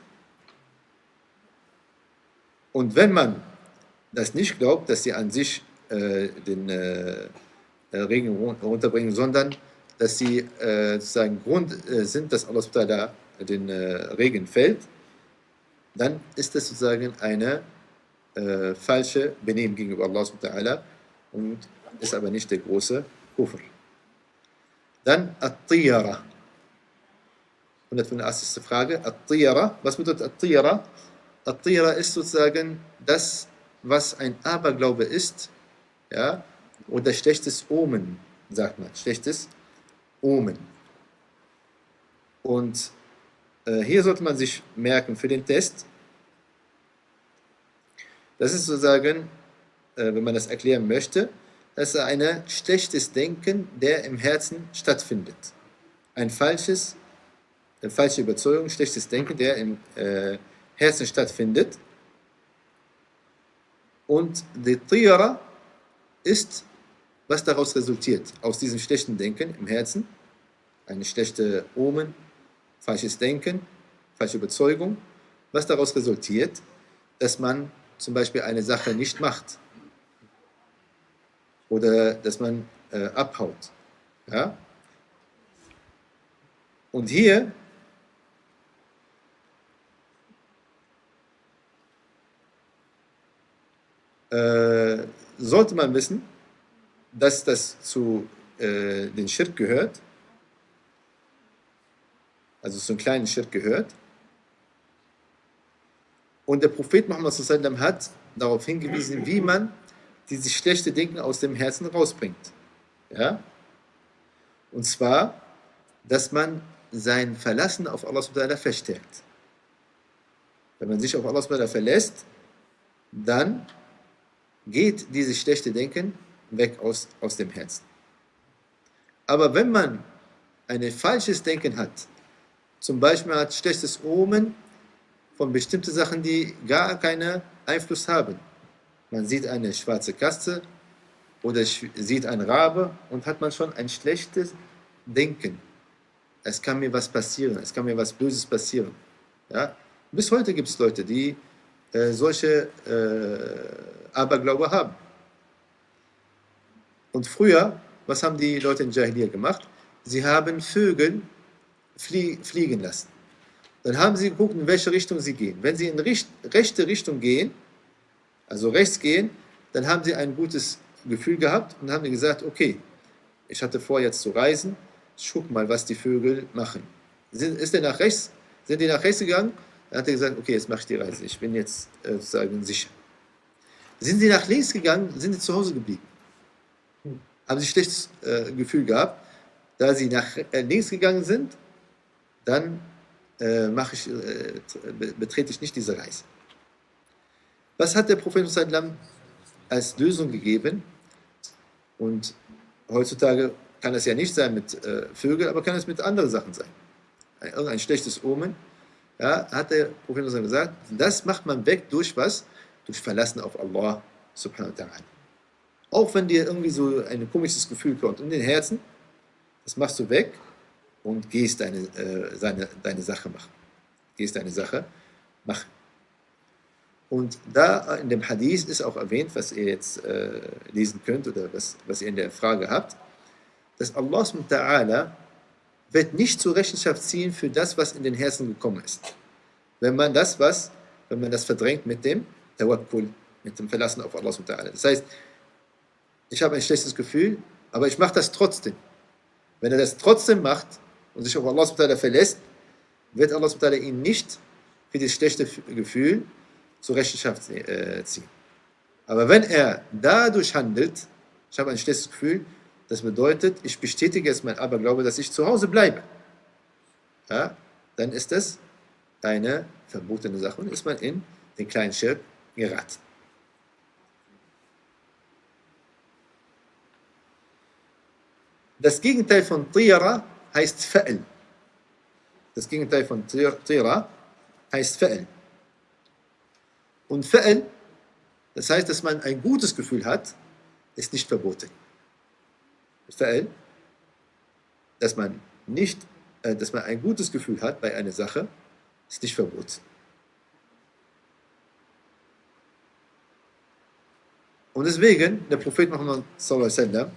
Und wenn man das nicht glaubt, dass sie an sich äh, den äh, Regen runterbringen, sondern dass sie äh, sozusagen Grund äh, sind, dass Allah subhanahu wa ta'ala den äh, Regen fällt, dann ist das sozusagen eine äh, falsche Benehmen gegenüber Allah subhanahu wa ta'ala und ist aber nicht der große Kufr. Dann At-Tiyara. hundertfünfundachtzigste Frage. At-Tiyara. Was bedeutet At-Tiyara? At-Tiyara ist sozusagen das, was ein Aberglaube ist, ja, oder schlechtes Omen, sagt man. Schlechtes Omen. Und äh, hier sollte man sich merken für den Test, das ist sozusagen, äh, wenn man das erklären möchte, das ist ein schlechtes Denken, der im Herzen stattfindet. Ein falsches, eine falsche Überzeugung, schlechtes Denken, der im äh, Herzen stattfindet. Und die Tiyara ist, was daraus resultiert, aus diesem schlechten Denken im Herzen, eine schlechte Omen, falsches Denken, falsche Überzeugung, was daraus resultiert, dass man zum Beispiel eine Sache nicht macht oder dass man äh, abhaut. Ja? Und hier äh, sollte man wissen, dass das zu äh, den Schirk gehört also zu einem kleinen Schirk gehört. Und der Prophet Muhammad sallallahu alaihi wasallam hat darauf hingewiesen, wie man dieses schlechte Denken aus dem Herzen rausbringt. Ja? Und zwar, dass man sein Verlassen auf Allah subhanahu wa ta'ala verstärkt. Wenn man sich auf Allah subhanahu wa ta'ala verlässt, dann geht dieses schlechte Denken weg aus, aus dem Herzen. Aber wenn man ein falsches Denken hat, zum Beispiel hat schlechtes Omen von bestimmten Sachen, die gar keinen Einfluss haben. Man sieht eine schwarze Katze oder sieht einen Rabe und hat man schon ein schlechtes Denken. Es kann mir was passieren, es kann mir was Böses passieren. Ja? Bis heute gibt es Leute, die äh, solche äh, Aberglaube haben. Und früher, was haben die Leute in Jahiliya gemacht? Sie haben Vögel flie fliegen lassen. Dann haben sie geguckt, in welche Richtung sie gehen. Wenn sie in richt rechte Richtung gehen, also rechts gehen, dann haben sie ein gutes Gefühl gehabt und haben gesagt, okay, ich hatte vor, jetzt zu reisen, ich guck mal, was die Vögel machen. Sind, ist der nach rechts, sind die nach rechts gegangen? Dann hat er gesagt, okay, jetzt mache ich die Reise, ich bin jetzt äh, sozusagen sicher. Sind sie nach links gegangen, sind sie zu Hause geblieben. Hm. Haben sie ein schlechtes äh, Gefühl gehabt. Da sie nach äh, links gegangen sind, dann äh, mache ich, äh, betrete ich nicht diese Reise. Was hat der Prophet sallam als Lösung gegeben? Und heutzutage kann es ja nicht sein mit äh, Vögeln, aber kann es mit anderen Sachen sein. Ein, irgendein schlechtes Omen, ja, hat der Prophet sallam gesagt, das macht man weg durch was? Durch Verlassen auf Allah subhanahu wa ta'ala. Auch wenn dir irgendwie so ein komisches Gefühl kommt in den Herzen, das machst du weg und gehst deine, äh, seine, deine Sache machen. Gehst deine Sache machen. Und da in dem Hadith ist auch erwähnt, was ihr jetzt äh, lesen könnt oder was, was ihr in der Frage habt, dass Allah subhanahu wa ta'ala wird nicht zur Rechenschaft ziehen für das, was in den Herzen gekommen ist. Wenn man das, was, wenn man das verdrängt mit dem Tawakkul, mit dem Verlassen auf Allah subhanahu wa ta'ala. Das heißt, ich habe ein schlechtes Gefühl, aber ich mache das trotzdem. Wenn er das trotzdem macht und sich auf Allah subhanahu wa ta'ala verlässt, wird Allah subhanahu wa ta'ala ihn nicht für das schlechte Gefühl zur Rechenschaft äh, ziehen. Aber wenn er dadurch handelt, ich habe ein schlechtes Gefühl, das bedeutet, ich bestätige jetzt mein Aberglaube, dass ich zu Hause bleibe. Ja, dann ist das eine verbotene Sache und ist man in den kleinen Schirk geraten. Das Gegenteil von Tira heißt Fa'l. Das Gegenteil von Tira heißt Fa'l. Und Fa'l, das heißt, dass man ein gutes Gefühl hat, ist nicht verboten. Fa'l, dass man nicht, äh, dass man ein gutes Gefühl hat bei einer Sache, ist nicht verboten. Und deswegen, der Prophet Muhammad sallallahu alaihi wasallam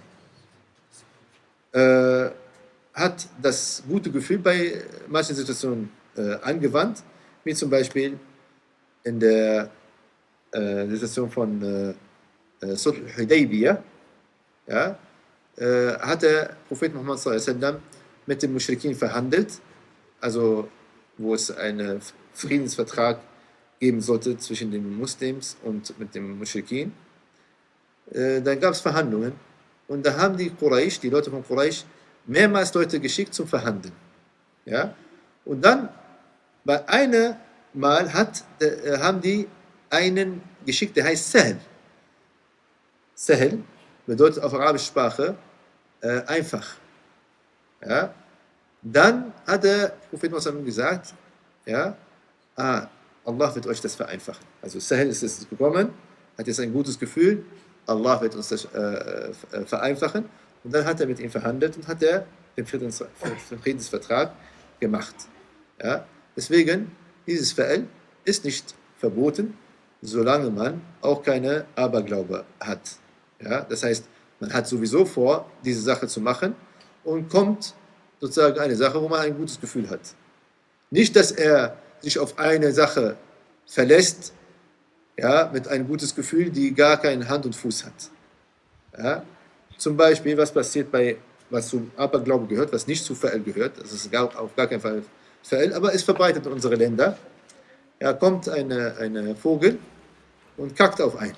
äh, hat das gute Gefühl bei manchen Situationen äh, angewandt, wie zum Beispiel in der äh, Situation von äh, Sulh al-Hudaybiyah, ja, äh, hat der Prophet Muhammad sallallahu alaihi wasallam mit den Muschrikin verhandelt, also wo es einen Friedensvertrag geben sollte zwischen den Muslims und mit den Muschrikin. Äh, dann gab es Verhandlungen und da haben die Quraysh, die Leute von Quraysh, mehrmals Leute geschickt zum Verhandeln. Ja? Und dann, bei einem Mal hat, äh, haben die einen geschickt, der heißt Sahl. Sahl bedeutet auf arabischer Sprache äh, einfach. Ja? Dann hat der Prophet Muhammad gesagt, ja, ah, Allah wird euch das vereinfachen. Also Sahl ist es gekommen, hat jetzt ein gutes Gefühl, Allah wird uns das äh, vereinfachen. Und dann hat er mit ihm verhandelt und hat er den Friedens, Friedensvertrag gemacht. Ja? Deswegen, dieses Fa'l ist nicht verboten, solange man auch keine Aberglaube hat. Ja? Das heißt, man hat sowieso vor, diese Sache zu machen und kommt sozusagen eine Sache, wo man ein gutes Gefühl hat. Nicht, dass er sich auf eine Sache verlässt, ja, mit einem gutes Gefühl, die gar keinen Hand und Fuß hat. Ja? Zum Beispiel, was passiert bei, was zu Aberglaube gehört, was nicht zu Fa'l gehört, das ist gar, auf gar keinen Fall Fa'al, aber ist verbreitet in unsere Länder. Ja, kommt eine, eine Vogel und kackt auf einen.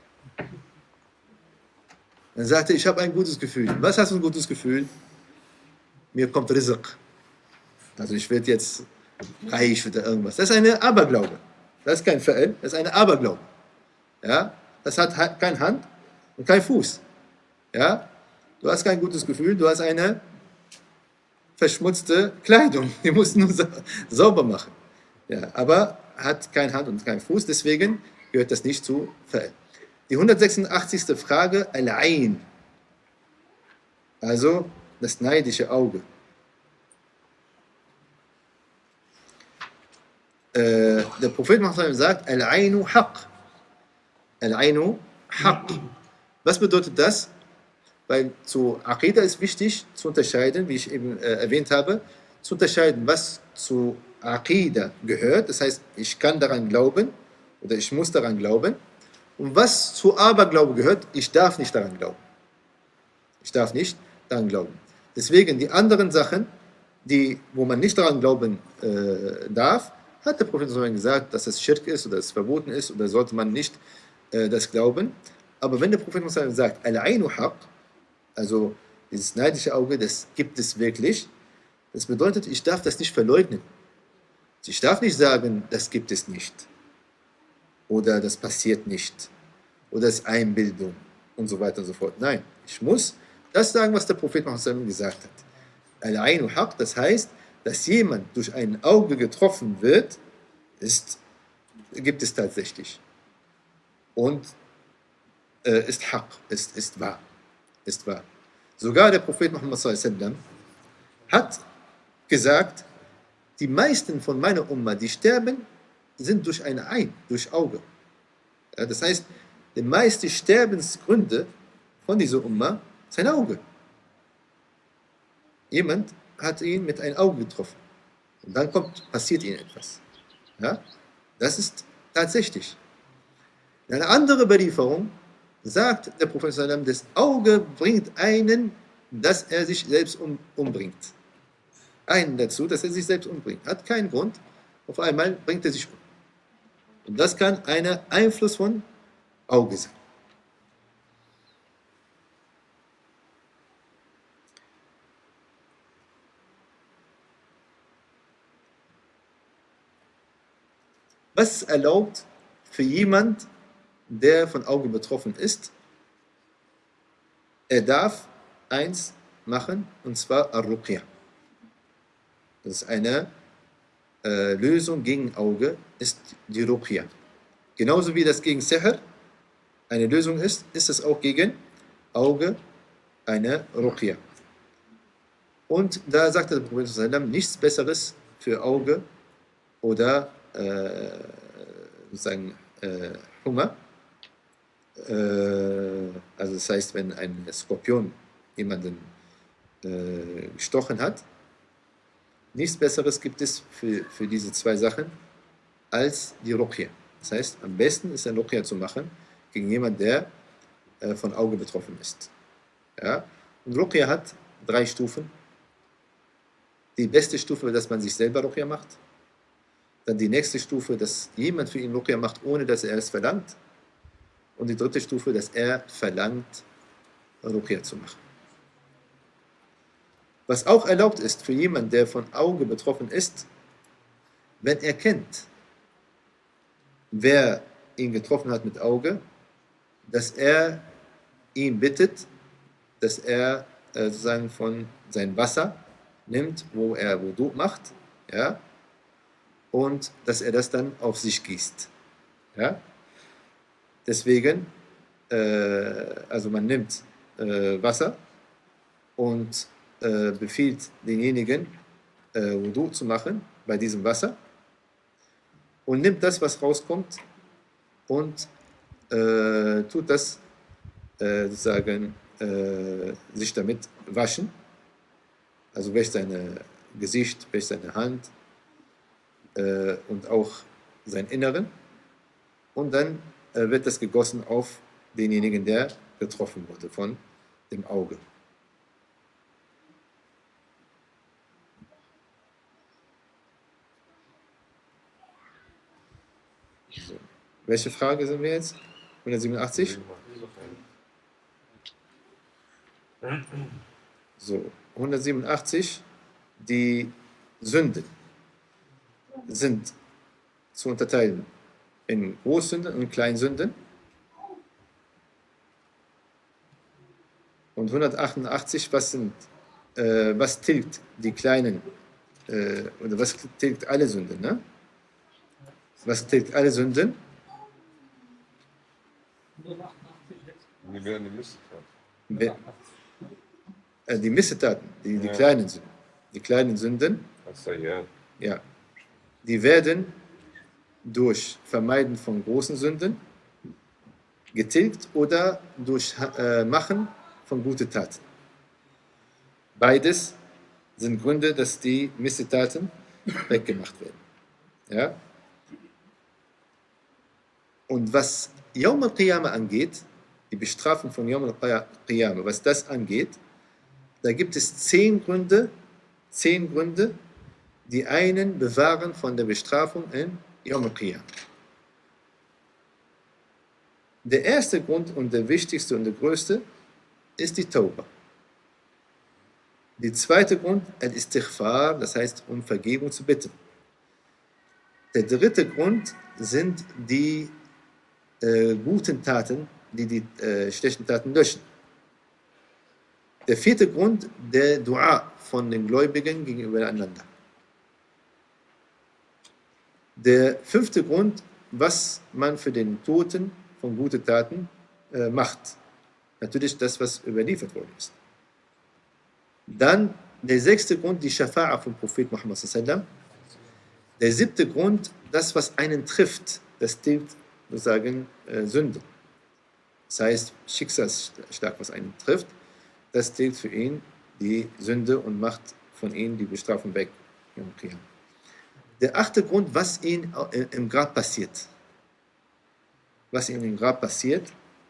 Dann sagte er, ich habe ein gutes Gefühl. Was hast du ein gutes Gefühl? Mir kommt Rizq. Also ich werde jetzt reich oder irgendwas. Das ist eine Aberglaube. Das ist kein Fa'al, das ist eine Aberglaube. Ja? Das hat keine Hand und kein Fuß. Ja? Du hast kein gutes Gefühl, du hast eine verschmutzte Kleidung. Die musst du nur sa sauber machen. Ja, aber hat keine Hand und keinen Fuß, deswegen gehört das nicht zu Fa'al. Die hundertsechsundachtzigste Frage, Al-Ain. Also das neidische Auge. Äh, der Prophet Muhammad sagt, Al-Ainu Haq. Al-Ainu Haq. Was bedeutet das? Weil zu Aqidah ist wichtig zu unterscheiden, wie ich eben äh, erwähnt habe, zu unterscheiden, was zu Aqidah gehört, das heißt, ich kann daran glauben oder ich muss daran glauben, und was zu Aberglaube gehört, ich darf nicht daran glauben. Ich darf nicht daran glauben. Deswegen die anderen Sachen, die, wo man nicht daran glauben äh, darf, hat der Prophet gesagt, dass es Schirk ist oder es verboten ist oder sollte man nicht äh, das glauben. Aber wenn der Prophet sagt, Al-Ainu Haq, also dieses neidische Auge, das gibt es wirklich, das bedeutet, ich darf das nicht verleugnen. Ich darf nicht sagen, das gibt es nicht. Oder das passiert nicht. Oder es ist Einbildung und so weiter und so fort. Nein, ich muss das sagen, was der Prophet Muhammad gesagt hat. Al-Ainu Haq, das heißt, dass jemand durch ein Auge getroffen wird, ist, gibt es tatsächlich. Und äh, ist Haq, ist, ist wahr. Ist wahr. Sogar der Prophet Muhammad hat gesagt, die meisten von meiner Umma, die sterben, sind durch ein Ein, durch Auge. Ja, das heißt, die meisten Sterbensgründe von dieser Umma ist ein Auge. Jemand hat ihn mit einem Auge getroffen. Und dann kommt, passiert ihm etwas. Ja? Das ist tatsächlich. In einer anderen Überlieferung sagt der Prophet, das Auge bringt einen, dass er sich selbst um, umbringt. Einen dazu, dass er sich selbst umbringt. Hat keinen Grund. Auf einmal bringt er sich um. Und das kann ein Einfluss von Auge sein. Was ist erlaubt für jemand, der von Auge betroffen ist? Er darf eins machen, und zwar Ar-Ruqya. Das ist eine äh, Lösung gegen Auge, ist die Ruqya. Genauso wie das gegen Sihr eine Lösung ist, ist es auch gegen Auge eine Ruqya. Und da sagte der Prophet nichts Besseres für Auge oder äh, sozusagen äh, Hummer. Äh, also das heißt, wenn ein Skorpion jemanden äh, gestochen hat, nichts Besseres gibt es für, für diese zwei Sachen als die Ruqya. Das heißt, am besten ist ein Ruqya zu machen gegen jemanden, der äh, von Auge betroffen ist. Ja? Und Ruqya hat drei Stufen. Die beste Stufe, dass man sich selber Ruqya macht. Dann die nächste Stufe, dass jemand für ihn Ruqya macht, ohne dass er es verlangt. Und die dritte Stufe, dass er verlangt, Ruqya zu machen. Was auch erlaubt ist für jemanden, der von Auge betroffen ist, wenn er kennt, wer ihn getroffen hat mit Auge, dass er ihn bittet, dass er äh, sozusagen von seinem Wasser nimmt, wo er Wudu macht, ja, und dass er das dann auf sich gießt. Ja? Deswegen, äh, also man nimmt äh, Wasser und äh, befiehlt denjenigen, äh, Wudu zu machen bei diesem Wasser und nimmt das, was rauskommt, und äh, tut das äh, sozusagen äh, sich damit waschen. Also wäscht sein Gesicht, wäscht seine Hand äh, und auch sein Inneren. Und dann äh, wird das gegossen auf denjenigen, der getroffen wurde von dem Auge. Welche Frage sind wir jetzt? hundertsiebenundachtzig? So, hundertsiebenundachtzig, die Sünden sind zu unterteilen in Großsünden und Kleinsünden. Und hundertachtundachtzig, was sind, äh, was tilgt die kleinen, äh, oder was tilgt alle Sünden, ne? Was tilgt alle Sünden? Die werden die Missetaten. Wer- äh, Die Missetaten, die, die Ja. kleinen Sünden. Die kleinen Sünden, Als er ja. ja, die werden durch Vermeiden von großen Sünden getilgt oder durch äh, Machen von guten Taten. Beides sind Gründe, dass die Missetaten weggemacht werden. Ja? Und was Yawm al-Qiyamah angeht, die Bestrafung von Yawm al-Qiyamah, was das angeht, da gibt es zehn Gründe, zehn Gründe, die einen bewahren von der Bestrafung in Yawm al-Qiyamah. Der erste Grund und der wichtigste und der größte ist die Tauba. Der zweite Grund, al-Istighfar, das heißt, um Vergebung zu bitten. Der dritte Grund sind die äh, guten Taten, die die äh, schlechten Taten löschen. Der vierte Grund, der Dua von den Gläubigen gegenübereinander. Der fünfte Grund, was man für den Toten von guten Taten äh, macht. Natürlich das, was überliefert worden ist. Dann der sechste Grund, die Schafa'a vom Prophet Muhammad sallallahu alaihi wasallam. Der siebte Grund, das, was einen trifft, das tilgt sozusagen äh, Sünde. Das heißt, Schicksalsschlag, was einen trifft, das tilgt für ihn die Sünde und macht von ihm die Bestrafung weg. Der achte Grund, was ihm im Grab passiert. Was ihm im Grab passiert.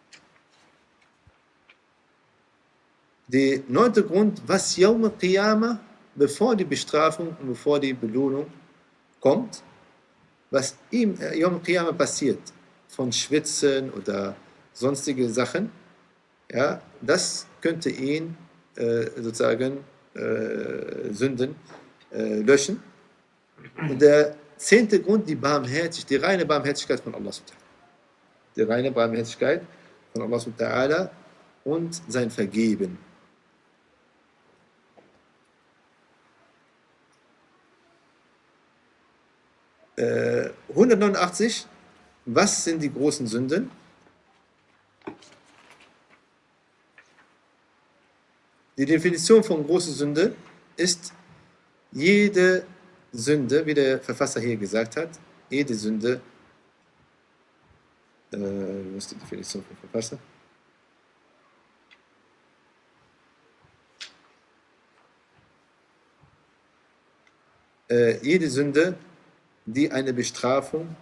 Der neunte Grund, was Yawm al-Qiyamah, bevor die Bestrafung und bevor die Belohnung kommt, was ihm äh, Yawm al-Qiyamah passiert, von Schwitzen oder sonstige Sachen, ja, das könnte ihn äh, sozusagen äh, Sünden äh, löschen. Und der zehnte Grund, die Barmherzigkeit, die reine Barmherzigkeit von Allah subhanahu wa ta'ala. Die reine Barmherzigkeit von Allah subhanahu wa ta'ala und sein Vergeben. Äh, hundertneunundachtzig, was sind die großen Sünden? Die Definition von große Sünde ist jede Sünde, wie der Verfasser hier gesagt hat, jede Sünde, äh, was ist die Definition vom Verfasser? Äh, jede Sünde, die eine Bestrafung,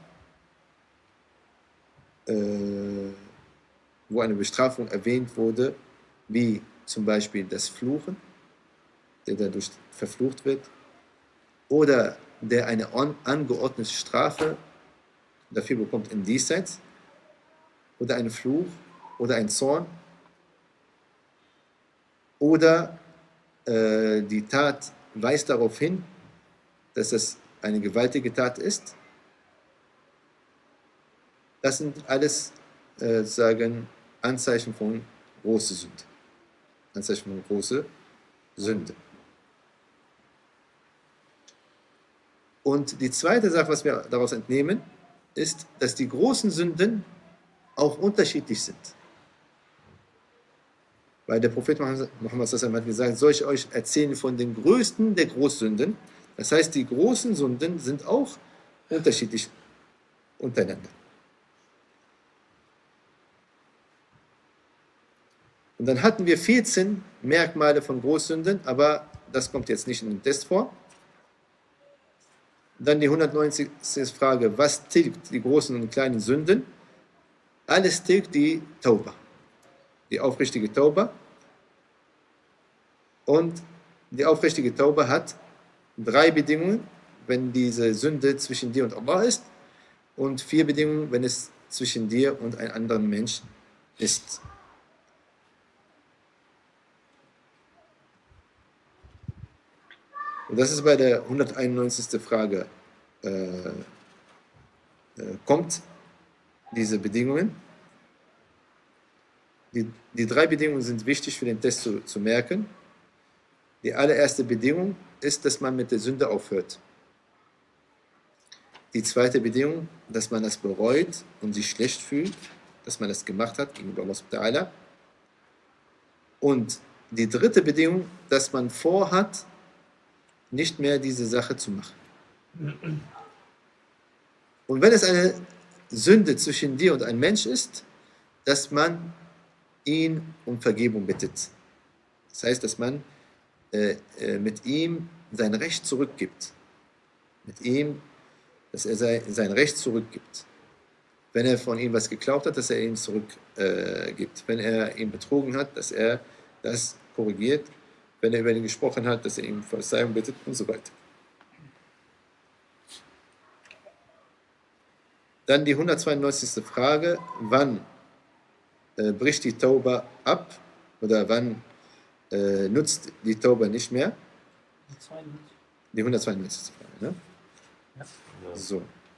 äh, wo eine Bestrafung erwähnt wurde, wie zum Beispiel das Fluchen, der dadurch verflucht wird, oder der eine angeordnete Strafe dafür bekommt im Diesseits, oder ein Fluch, oder ein Zorn, oder äh, die Tat weist darauf hin, dass es eine gewaltige Tat ist. Das sind alles äh, sagen Anzeichen von großer Sünde. Anzeichen von großer Sünde. Und die zweite Sache, was wir daraus entnehmen, ist, dass die großen Sünden auch unterschiedlich sind. Weil der Prophet Muhammad hat gesagt, soll ich euch erzählen von den größten der Großsünden. Das heißt, die großen Sünden sind auch unterschiedlich untereinander. Und dann hatten wir vierzehn Merkmale von Großsünden, aber das kommt jetzt nicht in den Test vor. Dann die hundertneunzigste Frage, was tilgt die großen und kleinen Sünden? Alles tilgt die Tauba, die aufrichtige Tauba. Und die aufrichtige Tauba hat drei Bedingungen, wenn diese Sünde zwischen dir und Allah ist, und vier Bedingungen, wenn es zwischen dir und einem anderen Mensch ist. Und das ist bei der hunderteinundneunzigsten Frage. Äh, äh, kommt diese Bedingungen. Die, die drei Bedingungen sind wichtig für den Test zu, zu merken. Die allererste Bedingung ist, dass man mit der Sünde aufhört. Die zweite Bedingung, dass man das bereut und sich schlecht fühlt, dass man das gemacht hat gegenüber Allah subhanahu wa ta'ala. Und die dritte Bedingung, dass man vorhat, nicht mehr diese Sache zu machen. Und wenn es eine Sünde zwischen dir und einem Mensch ist, dass man ihn um Vergebung bittet. Das heißt, dass man äh, äh, mit ihm sein Recht zurückgibt. Mit ihm, dass er sein, sein Recht zurückgibt. Wenn er von ihm was geklaut hat, dass er ihn zurückgibt. Äh, gibt. Wenn er ihn betrogen hat, dass er das korrigiert. Wenn er über ihn gesprochen hat, dass er ihm Verzeihung bittet und so weiter. Dann die hundertzweiundneunzigste Frage, wann äh, bricht die Tauba ab oder wann äh, nutzt die Tauba nicht mehr? Die hundertzweiundneunzigste Frage, ne? Ja. So.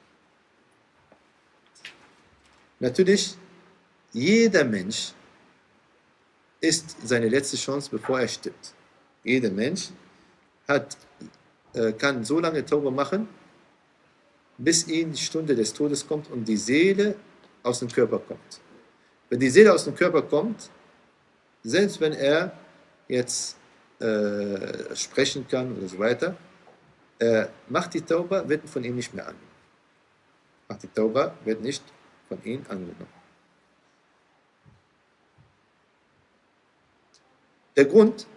Natürlich, jeder Mensch ist seine letzte Chance, bevor er stirbt. Jeder Mensch hat, äh, kann so lange Tauba machen, bis ihm die Stunde des Todes kommt und die Seele aus dem Körper kommt. Wenn die Seele aus dem Körper kommt, selbst wenn er jetzt äh, sprechen kann oder so weiter, äh, macht die Tauba, wird von ihm nicht mehr angenommen. Macht die Tauba, wird nicht von ihm angenommen. Der Grund,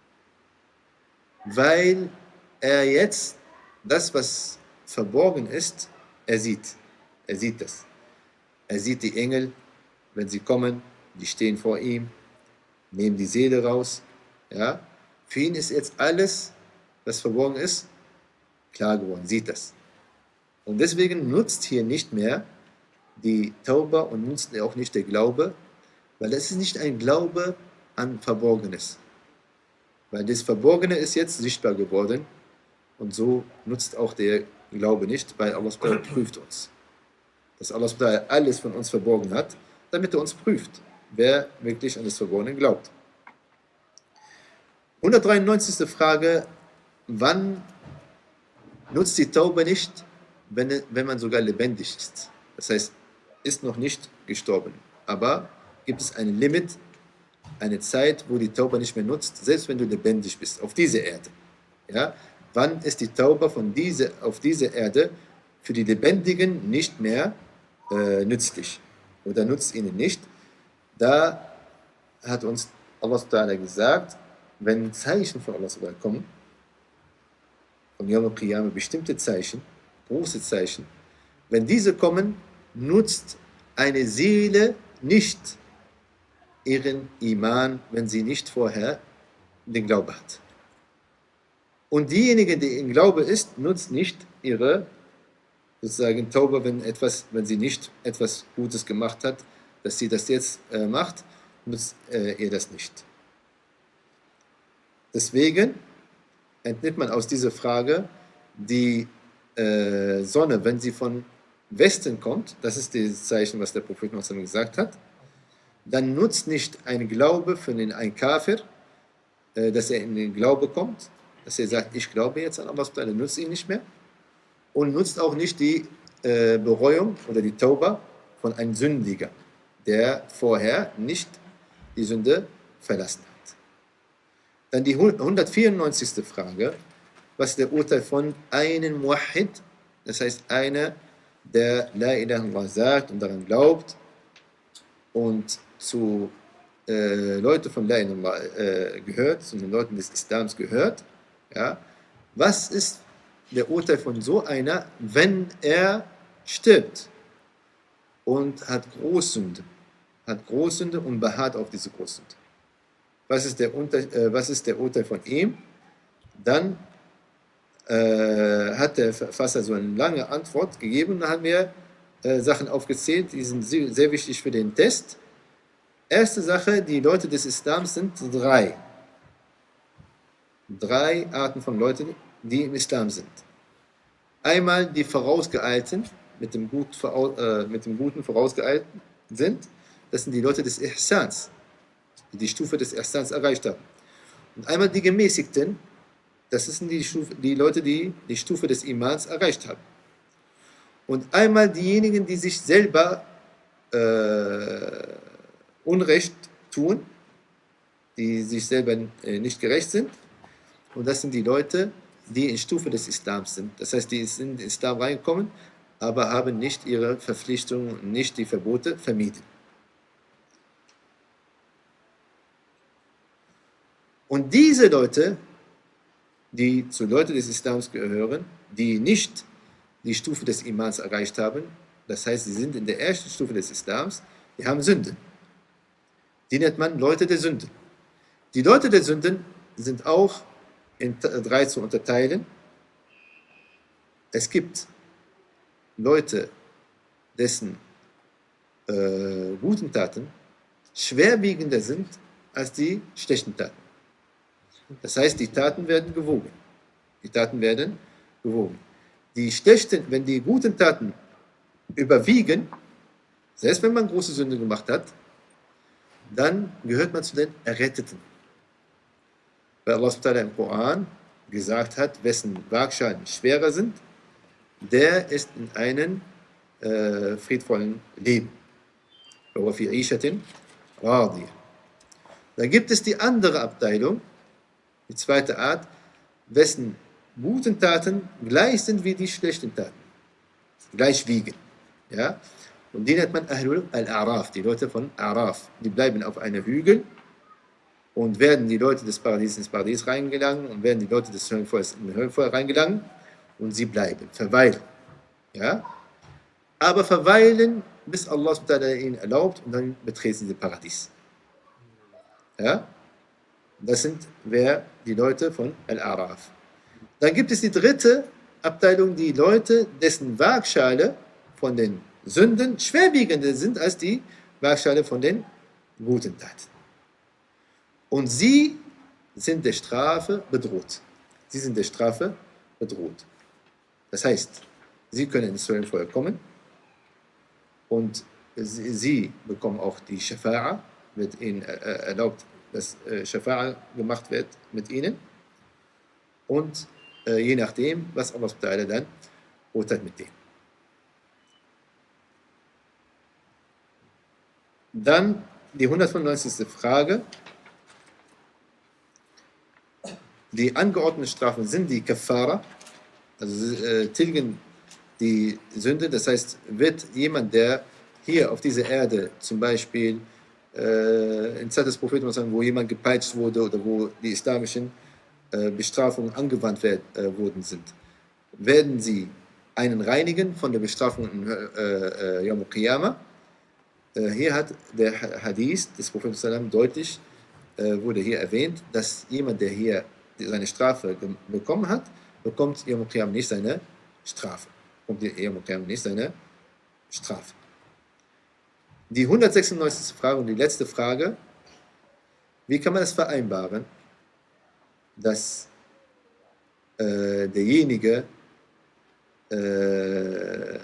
weil er jetzt das, was verborgen ist, er sieht. Er sieht das. Er sieht die Engel, wenn sie kommen, die stehen vor ihm, nehmen die Seele raus. Ja? Für ihn ist jetzt alles, was verborgen ist, klar geworden, sieht das. Und deswegen nutzt hier nicht mehr die Tauba und nutzt auch nicht der Glaube, weil es ist nicht ein Glaube an Verborgenes. Weil das Verborgene ist jetzt sichtbar geworden und so nutzt auch der Glaube nicht, weil Allah prüft uns. Dass Allah alles von uns verborgen hat, damit er uns prüft, wer wirklich an das Verborgene glaubt. hundertdreiundneunzigste Frage, wann nutzt die Tauba nicht, wenn, wenn man sogar lebendig ist? Das heißt, ist noch nicht gestorben, aber gibt es ein Limit, eine Zeit, wo die Tauba nicht mehr nutzt, selbst wenn du lebendig bist, auf dieser Erde. Ja? Wann ist die Tauba von diese, auf dieser Erde für die Lebendigen nicht mehr äh, nützlich oder nutzt ihnen nicht? Da hat uns Allah gesagt, wenn Zeichen von Allah kommen, von Yawm al-Qiyamah, bestimmte Zeichen, große Zeichen, wenn diese kommen, nutzt eine Seele nicht ihren Iman, wenn sie nicht vorher den Glaube hat. Und diejenige, die in Glaube ist, nutzt nicht ihre sozusagen Tauba, wenn, etwas, wenn sie nicht etwas Gutes gemacht hat, dass sie das jetzt äh, macht, nutzt äh, ihr das nicht. Deswegen entnimmt man aus dieser Frage die äh, Sonne, wenn sie von Westen kommt, das ist das Zeichen, was der Prophet gesagt hat, dann nutzt nicht ein Glaube für den, ein Kafir, äh, dass er in den Glaube kommt, dass er sagt, ich glaube jetzt an Allah, dann nutzt ihn nicht mehr und nutzt auch nicht die äh, Bereuung oder die Tauba von einem Sündiger, der vorher nicht die Sünde verlassen hat. Dann die hundertvierundneunzigste Frage, was ist der Urteil von einem Muwahhid, das heißt einer, der La ilaha illallah sagt und daran glaubt und zu äh, Leuten von La ilaha illallah äh, gehört, zu den Leuten des Islams gehört. Ja? Was ist der Urteil von so einer, wenn er stirbt und hat Großsünde, hat Großsünde und beharrt auf diese Großsünde? Was ist der, Unter, äh, was ist der Urteil von ihm? Dann äh, hat der Verfasser so eine lange Antwort gegeben, dann haben wir äh, Sachen aufgezählt, die sind sehr, sehr wichtig für den Test. Erste Sache, die Leute des Islams sind drei. Drei Arten von Leuten, die im Islam sind. Einmal die Vorausgeeilten, mit dem, Gut, äh, mit dem Guten vorausgeeilten sind. Das sind die Leute des Ihsans, die die Stufe des Ihsans erreicht haben. Und einmal die Gemäßigten, das sind die, Stufe, die Leute, die die Stufe des Imans erreicht haben. Und einmal diejenigen, die sich selber äh, Unrecht tun, die sich selber äh, nicht gerecht sind. Und das sind die Leute, die in Stufe des Islams sind. Das heißt, die sind in den Islam reingekommen, aber haben nicht ihre Verpflichtungen, nicht die Verbote vermieden. Und diese Leute, die zu Leuten des Islams gehören, die nicht die Stufe des Imans erreicht haben, das heißt, sie sind in der ersten Stufe des Islams, die haben Sünden. Die nennt man Leute der Sünden. Die Leute der Sünden sind auch in drei zu unterteilen. Es gibt Leute, dessen äh, guten Taten schwerwiegender sind als die schlechten Taten. Das heißt, die Taten werden gewogen. Die Taten werden gewogen. Die schlechten, wenn die guten Taten überwiegen, selbst wenn man große Sünde gemacht hat, dann gehört man zu den Erretteten. Weil Allah im Koran gesagt hat, wessen Waagschalen schwerer sind, der ist in einem äh, friedvollen Leben. Dann gibt es die andere Abteilung, die zweite Art, wessen guten Taten gleich sind wie die schlechten Taten. Gleich wiegen. Ja? Und die nennt man Ahlul al-A'raf, die Leute von A'raf. Die bleiben auf einem Hügel und werden die Leute des Paradies ins Paradies reingelangen und werden die Leute des Höllenfeuers in den Höllenfeuer reingelangen und sie bleiben, verweilen. Ja? Aber verweilen, bis Allah ihnen erlaubt und dann betreten sie das Paradies. Ja? Das sind wer? Die Leute von Al-A'raf. Dann gibt es die dritte Abteilung, die Leute, dessen Waagschale von den Sünden schwerwiegender sind als die Waagschale von den guten Taten. Und sie sind der Strafe bedroht. Sie sind der Strafe bedroht. Das heißt, sie können ins Höllenfeuer kommen und sie, sie bekommen auch die Shafa'a, wird ihnen erlaubt, dass äh, Shafa'a gemacht wird mit ihnen und äh, je nachdem, was Allah dann urteilt mit denen. Dann die hundertfünfundneunzigste Frage. Die angeordneten Strafen sind die Kafara, also äh, tilgen die Sünde. Das heißt, wird jemand, der hier auf dieser Erde zum Beispiel äh, in Zeit des Propheten, wo jemand gepeitscht wurde oder wo die islamischen äh, Bestrafungen angewandt werd, äh, worden sind, werden sie einen reinigen von der Bestrafung in äh, äh, Yom Qiyamah. Äh, hier hat der Hadith des Propheten deutlich, äh, wurde hier erwähnt, dass jemand, der hier seine Strafe bekommen hat, bekommt Yom Qiyamah nicht seine Strafe. Bekommt Yom Qiyamah nicht seine Strafe. Die hundertsechsundneunzigste Frage und die letzte Frage: Wie kann man das vereinbaren, dass äh, derjenige, äh,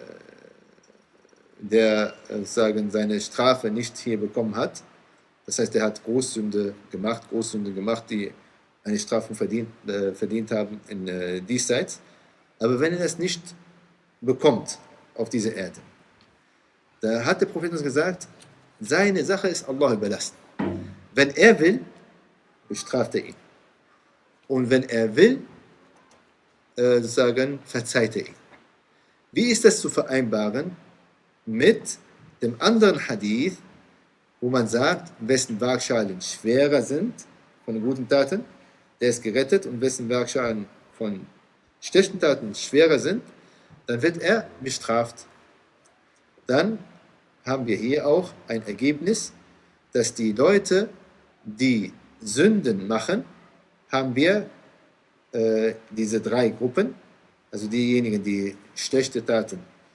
der äh, sagen, seine Strafe nicht hier bekommen hat, das heißt, er hat Großsünde gemacht, Großsünde gemacht, die eine Strafe verdient, äh, verdient haben in äh, diesseits, aber wenn er das nicht bekommt auf dieser Erde, da hat der Prophet uns gesagt, seine Sache ist Allah überlassen. Wenn er will, bestraft er ihn. Und wenn er will, äh, sagen, verzeiht er ihn. Wie ist das zu vereinbaren mit dem anderen Hadith, wo man sagt, wessen Waagschalen schwerer sind von guten Taten, der ist gerettet, und wessen Waagschalen von schlechten Taten schwerer sind, dann wird er bestraft. Dann haben wir hier auch ein Ergebnis, dass die Leute, die Sünden machen, haben wir äh, diese drei Gruppen, also diejenigen, die schlechte Taten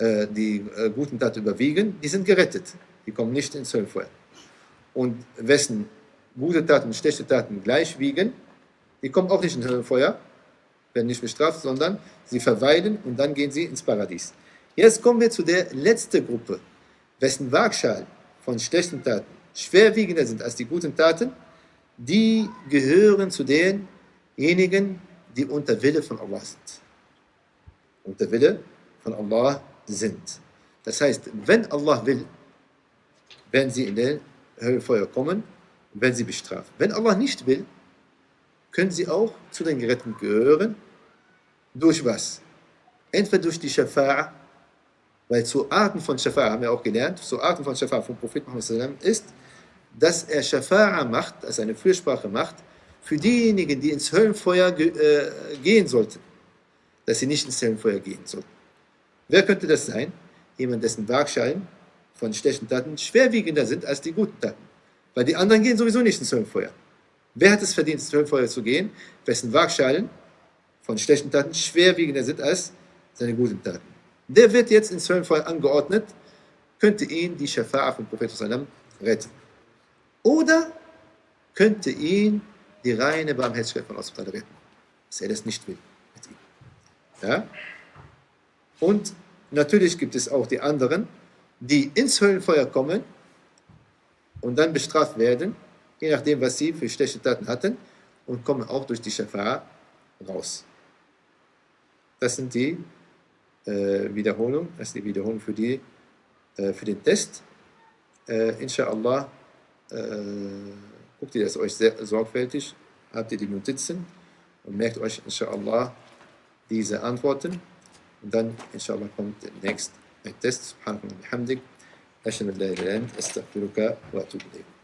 äh, die äh, guten Taten überwiegen, die sind gerettet. Die kommen nicht ins Höllenfeuer. Und wessen gute Taten und schlechte Taten gleich wiegen, die kommen auch nicht ins Höllenfeuer, werden nicht bestraft, sondern sie verweilen und dann gehen sie ins Paradies. Jetzt kommen wir zu der letzten Gruppe, wessen Waagschalen von schlechten Taten schwerwiegender sind als die guten Taten, die gehören zu denjenigen, die unter Wille von Allah sind. Unter Wille von Allah sind. Das heißt, wenn Allah will, werden sie in den Höllenfeuer kommen und werden sie bestraft. Wenn Allah nicht will, können sie auch zu den Geretteten gehören. Durch was? Entweder durch die Schafa'a, weil zu Arten von Schafa'a, haben wir auch gelernt, zu Arten von Schafa'a vom Prophet Muhammad ist, dass er Schafa'a macht, also eine Fürsprache macht, für diejenigen, die ins Höllenfeuer ge äh, gehen sollten, dass sie nicht ins Höllenfeuer gehen sollten. Wer könnte das sein? Jemand, dessen Waagschalen von schlechten Taten schwerwiegender sind als die guten Taten. Weil die anderen gehen sowieso nicht ins Höllenfeuer. Wer hat es verdient, ins Höllenfeuer zu gehen? Wessen Waagschalen von schlechten Taten schwerwiegender sind als seine guten Taten. Der wird jetzt ins Höllenfeuer angeordnet, könnte ihn die Schafa'a vom Prophet retten. Oder könnte ihn die reine Barmherzigkeit von Allah retten, dass er das nicht will mit ihm. Ja? Und natürlich gibt es auch die anderen, die ins Höllenfeuer kommen und dann bestraft werden, je nachdem, was sie für schlechte Taten hatten, und kommen auch durch die Schafa'a raus. Das sind die äh, Wiederholungen, das ist die Wiederholung für, die, äh, für den Test. Äh, Inshallah, äh, guckt ihr das euch sehr sorgfältig, habt ihr die Notizen und merkt euch Inshallah diese Antworten. Und dann Inshallah kommt demnächst ein Test. Subhanahu wa bihamdik. Ashhadu an la ilaha illa anta astaghfiruka wa atubu ilayk.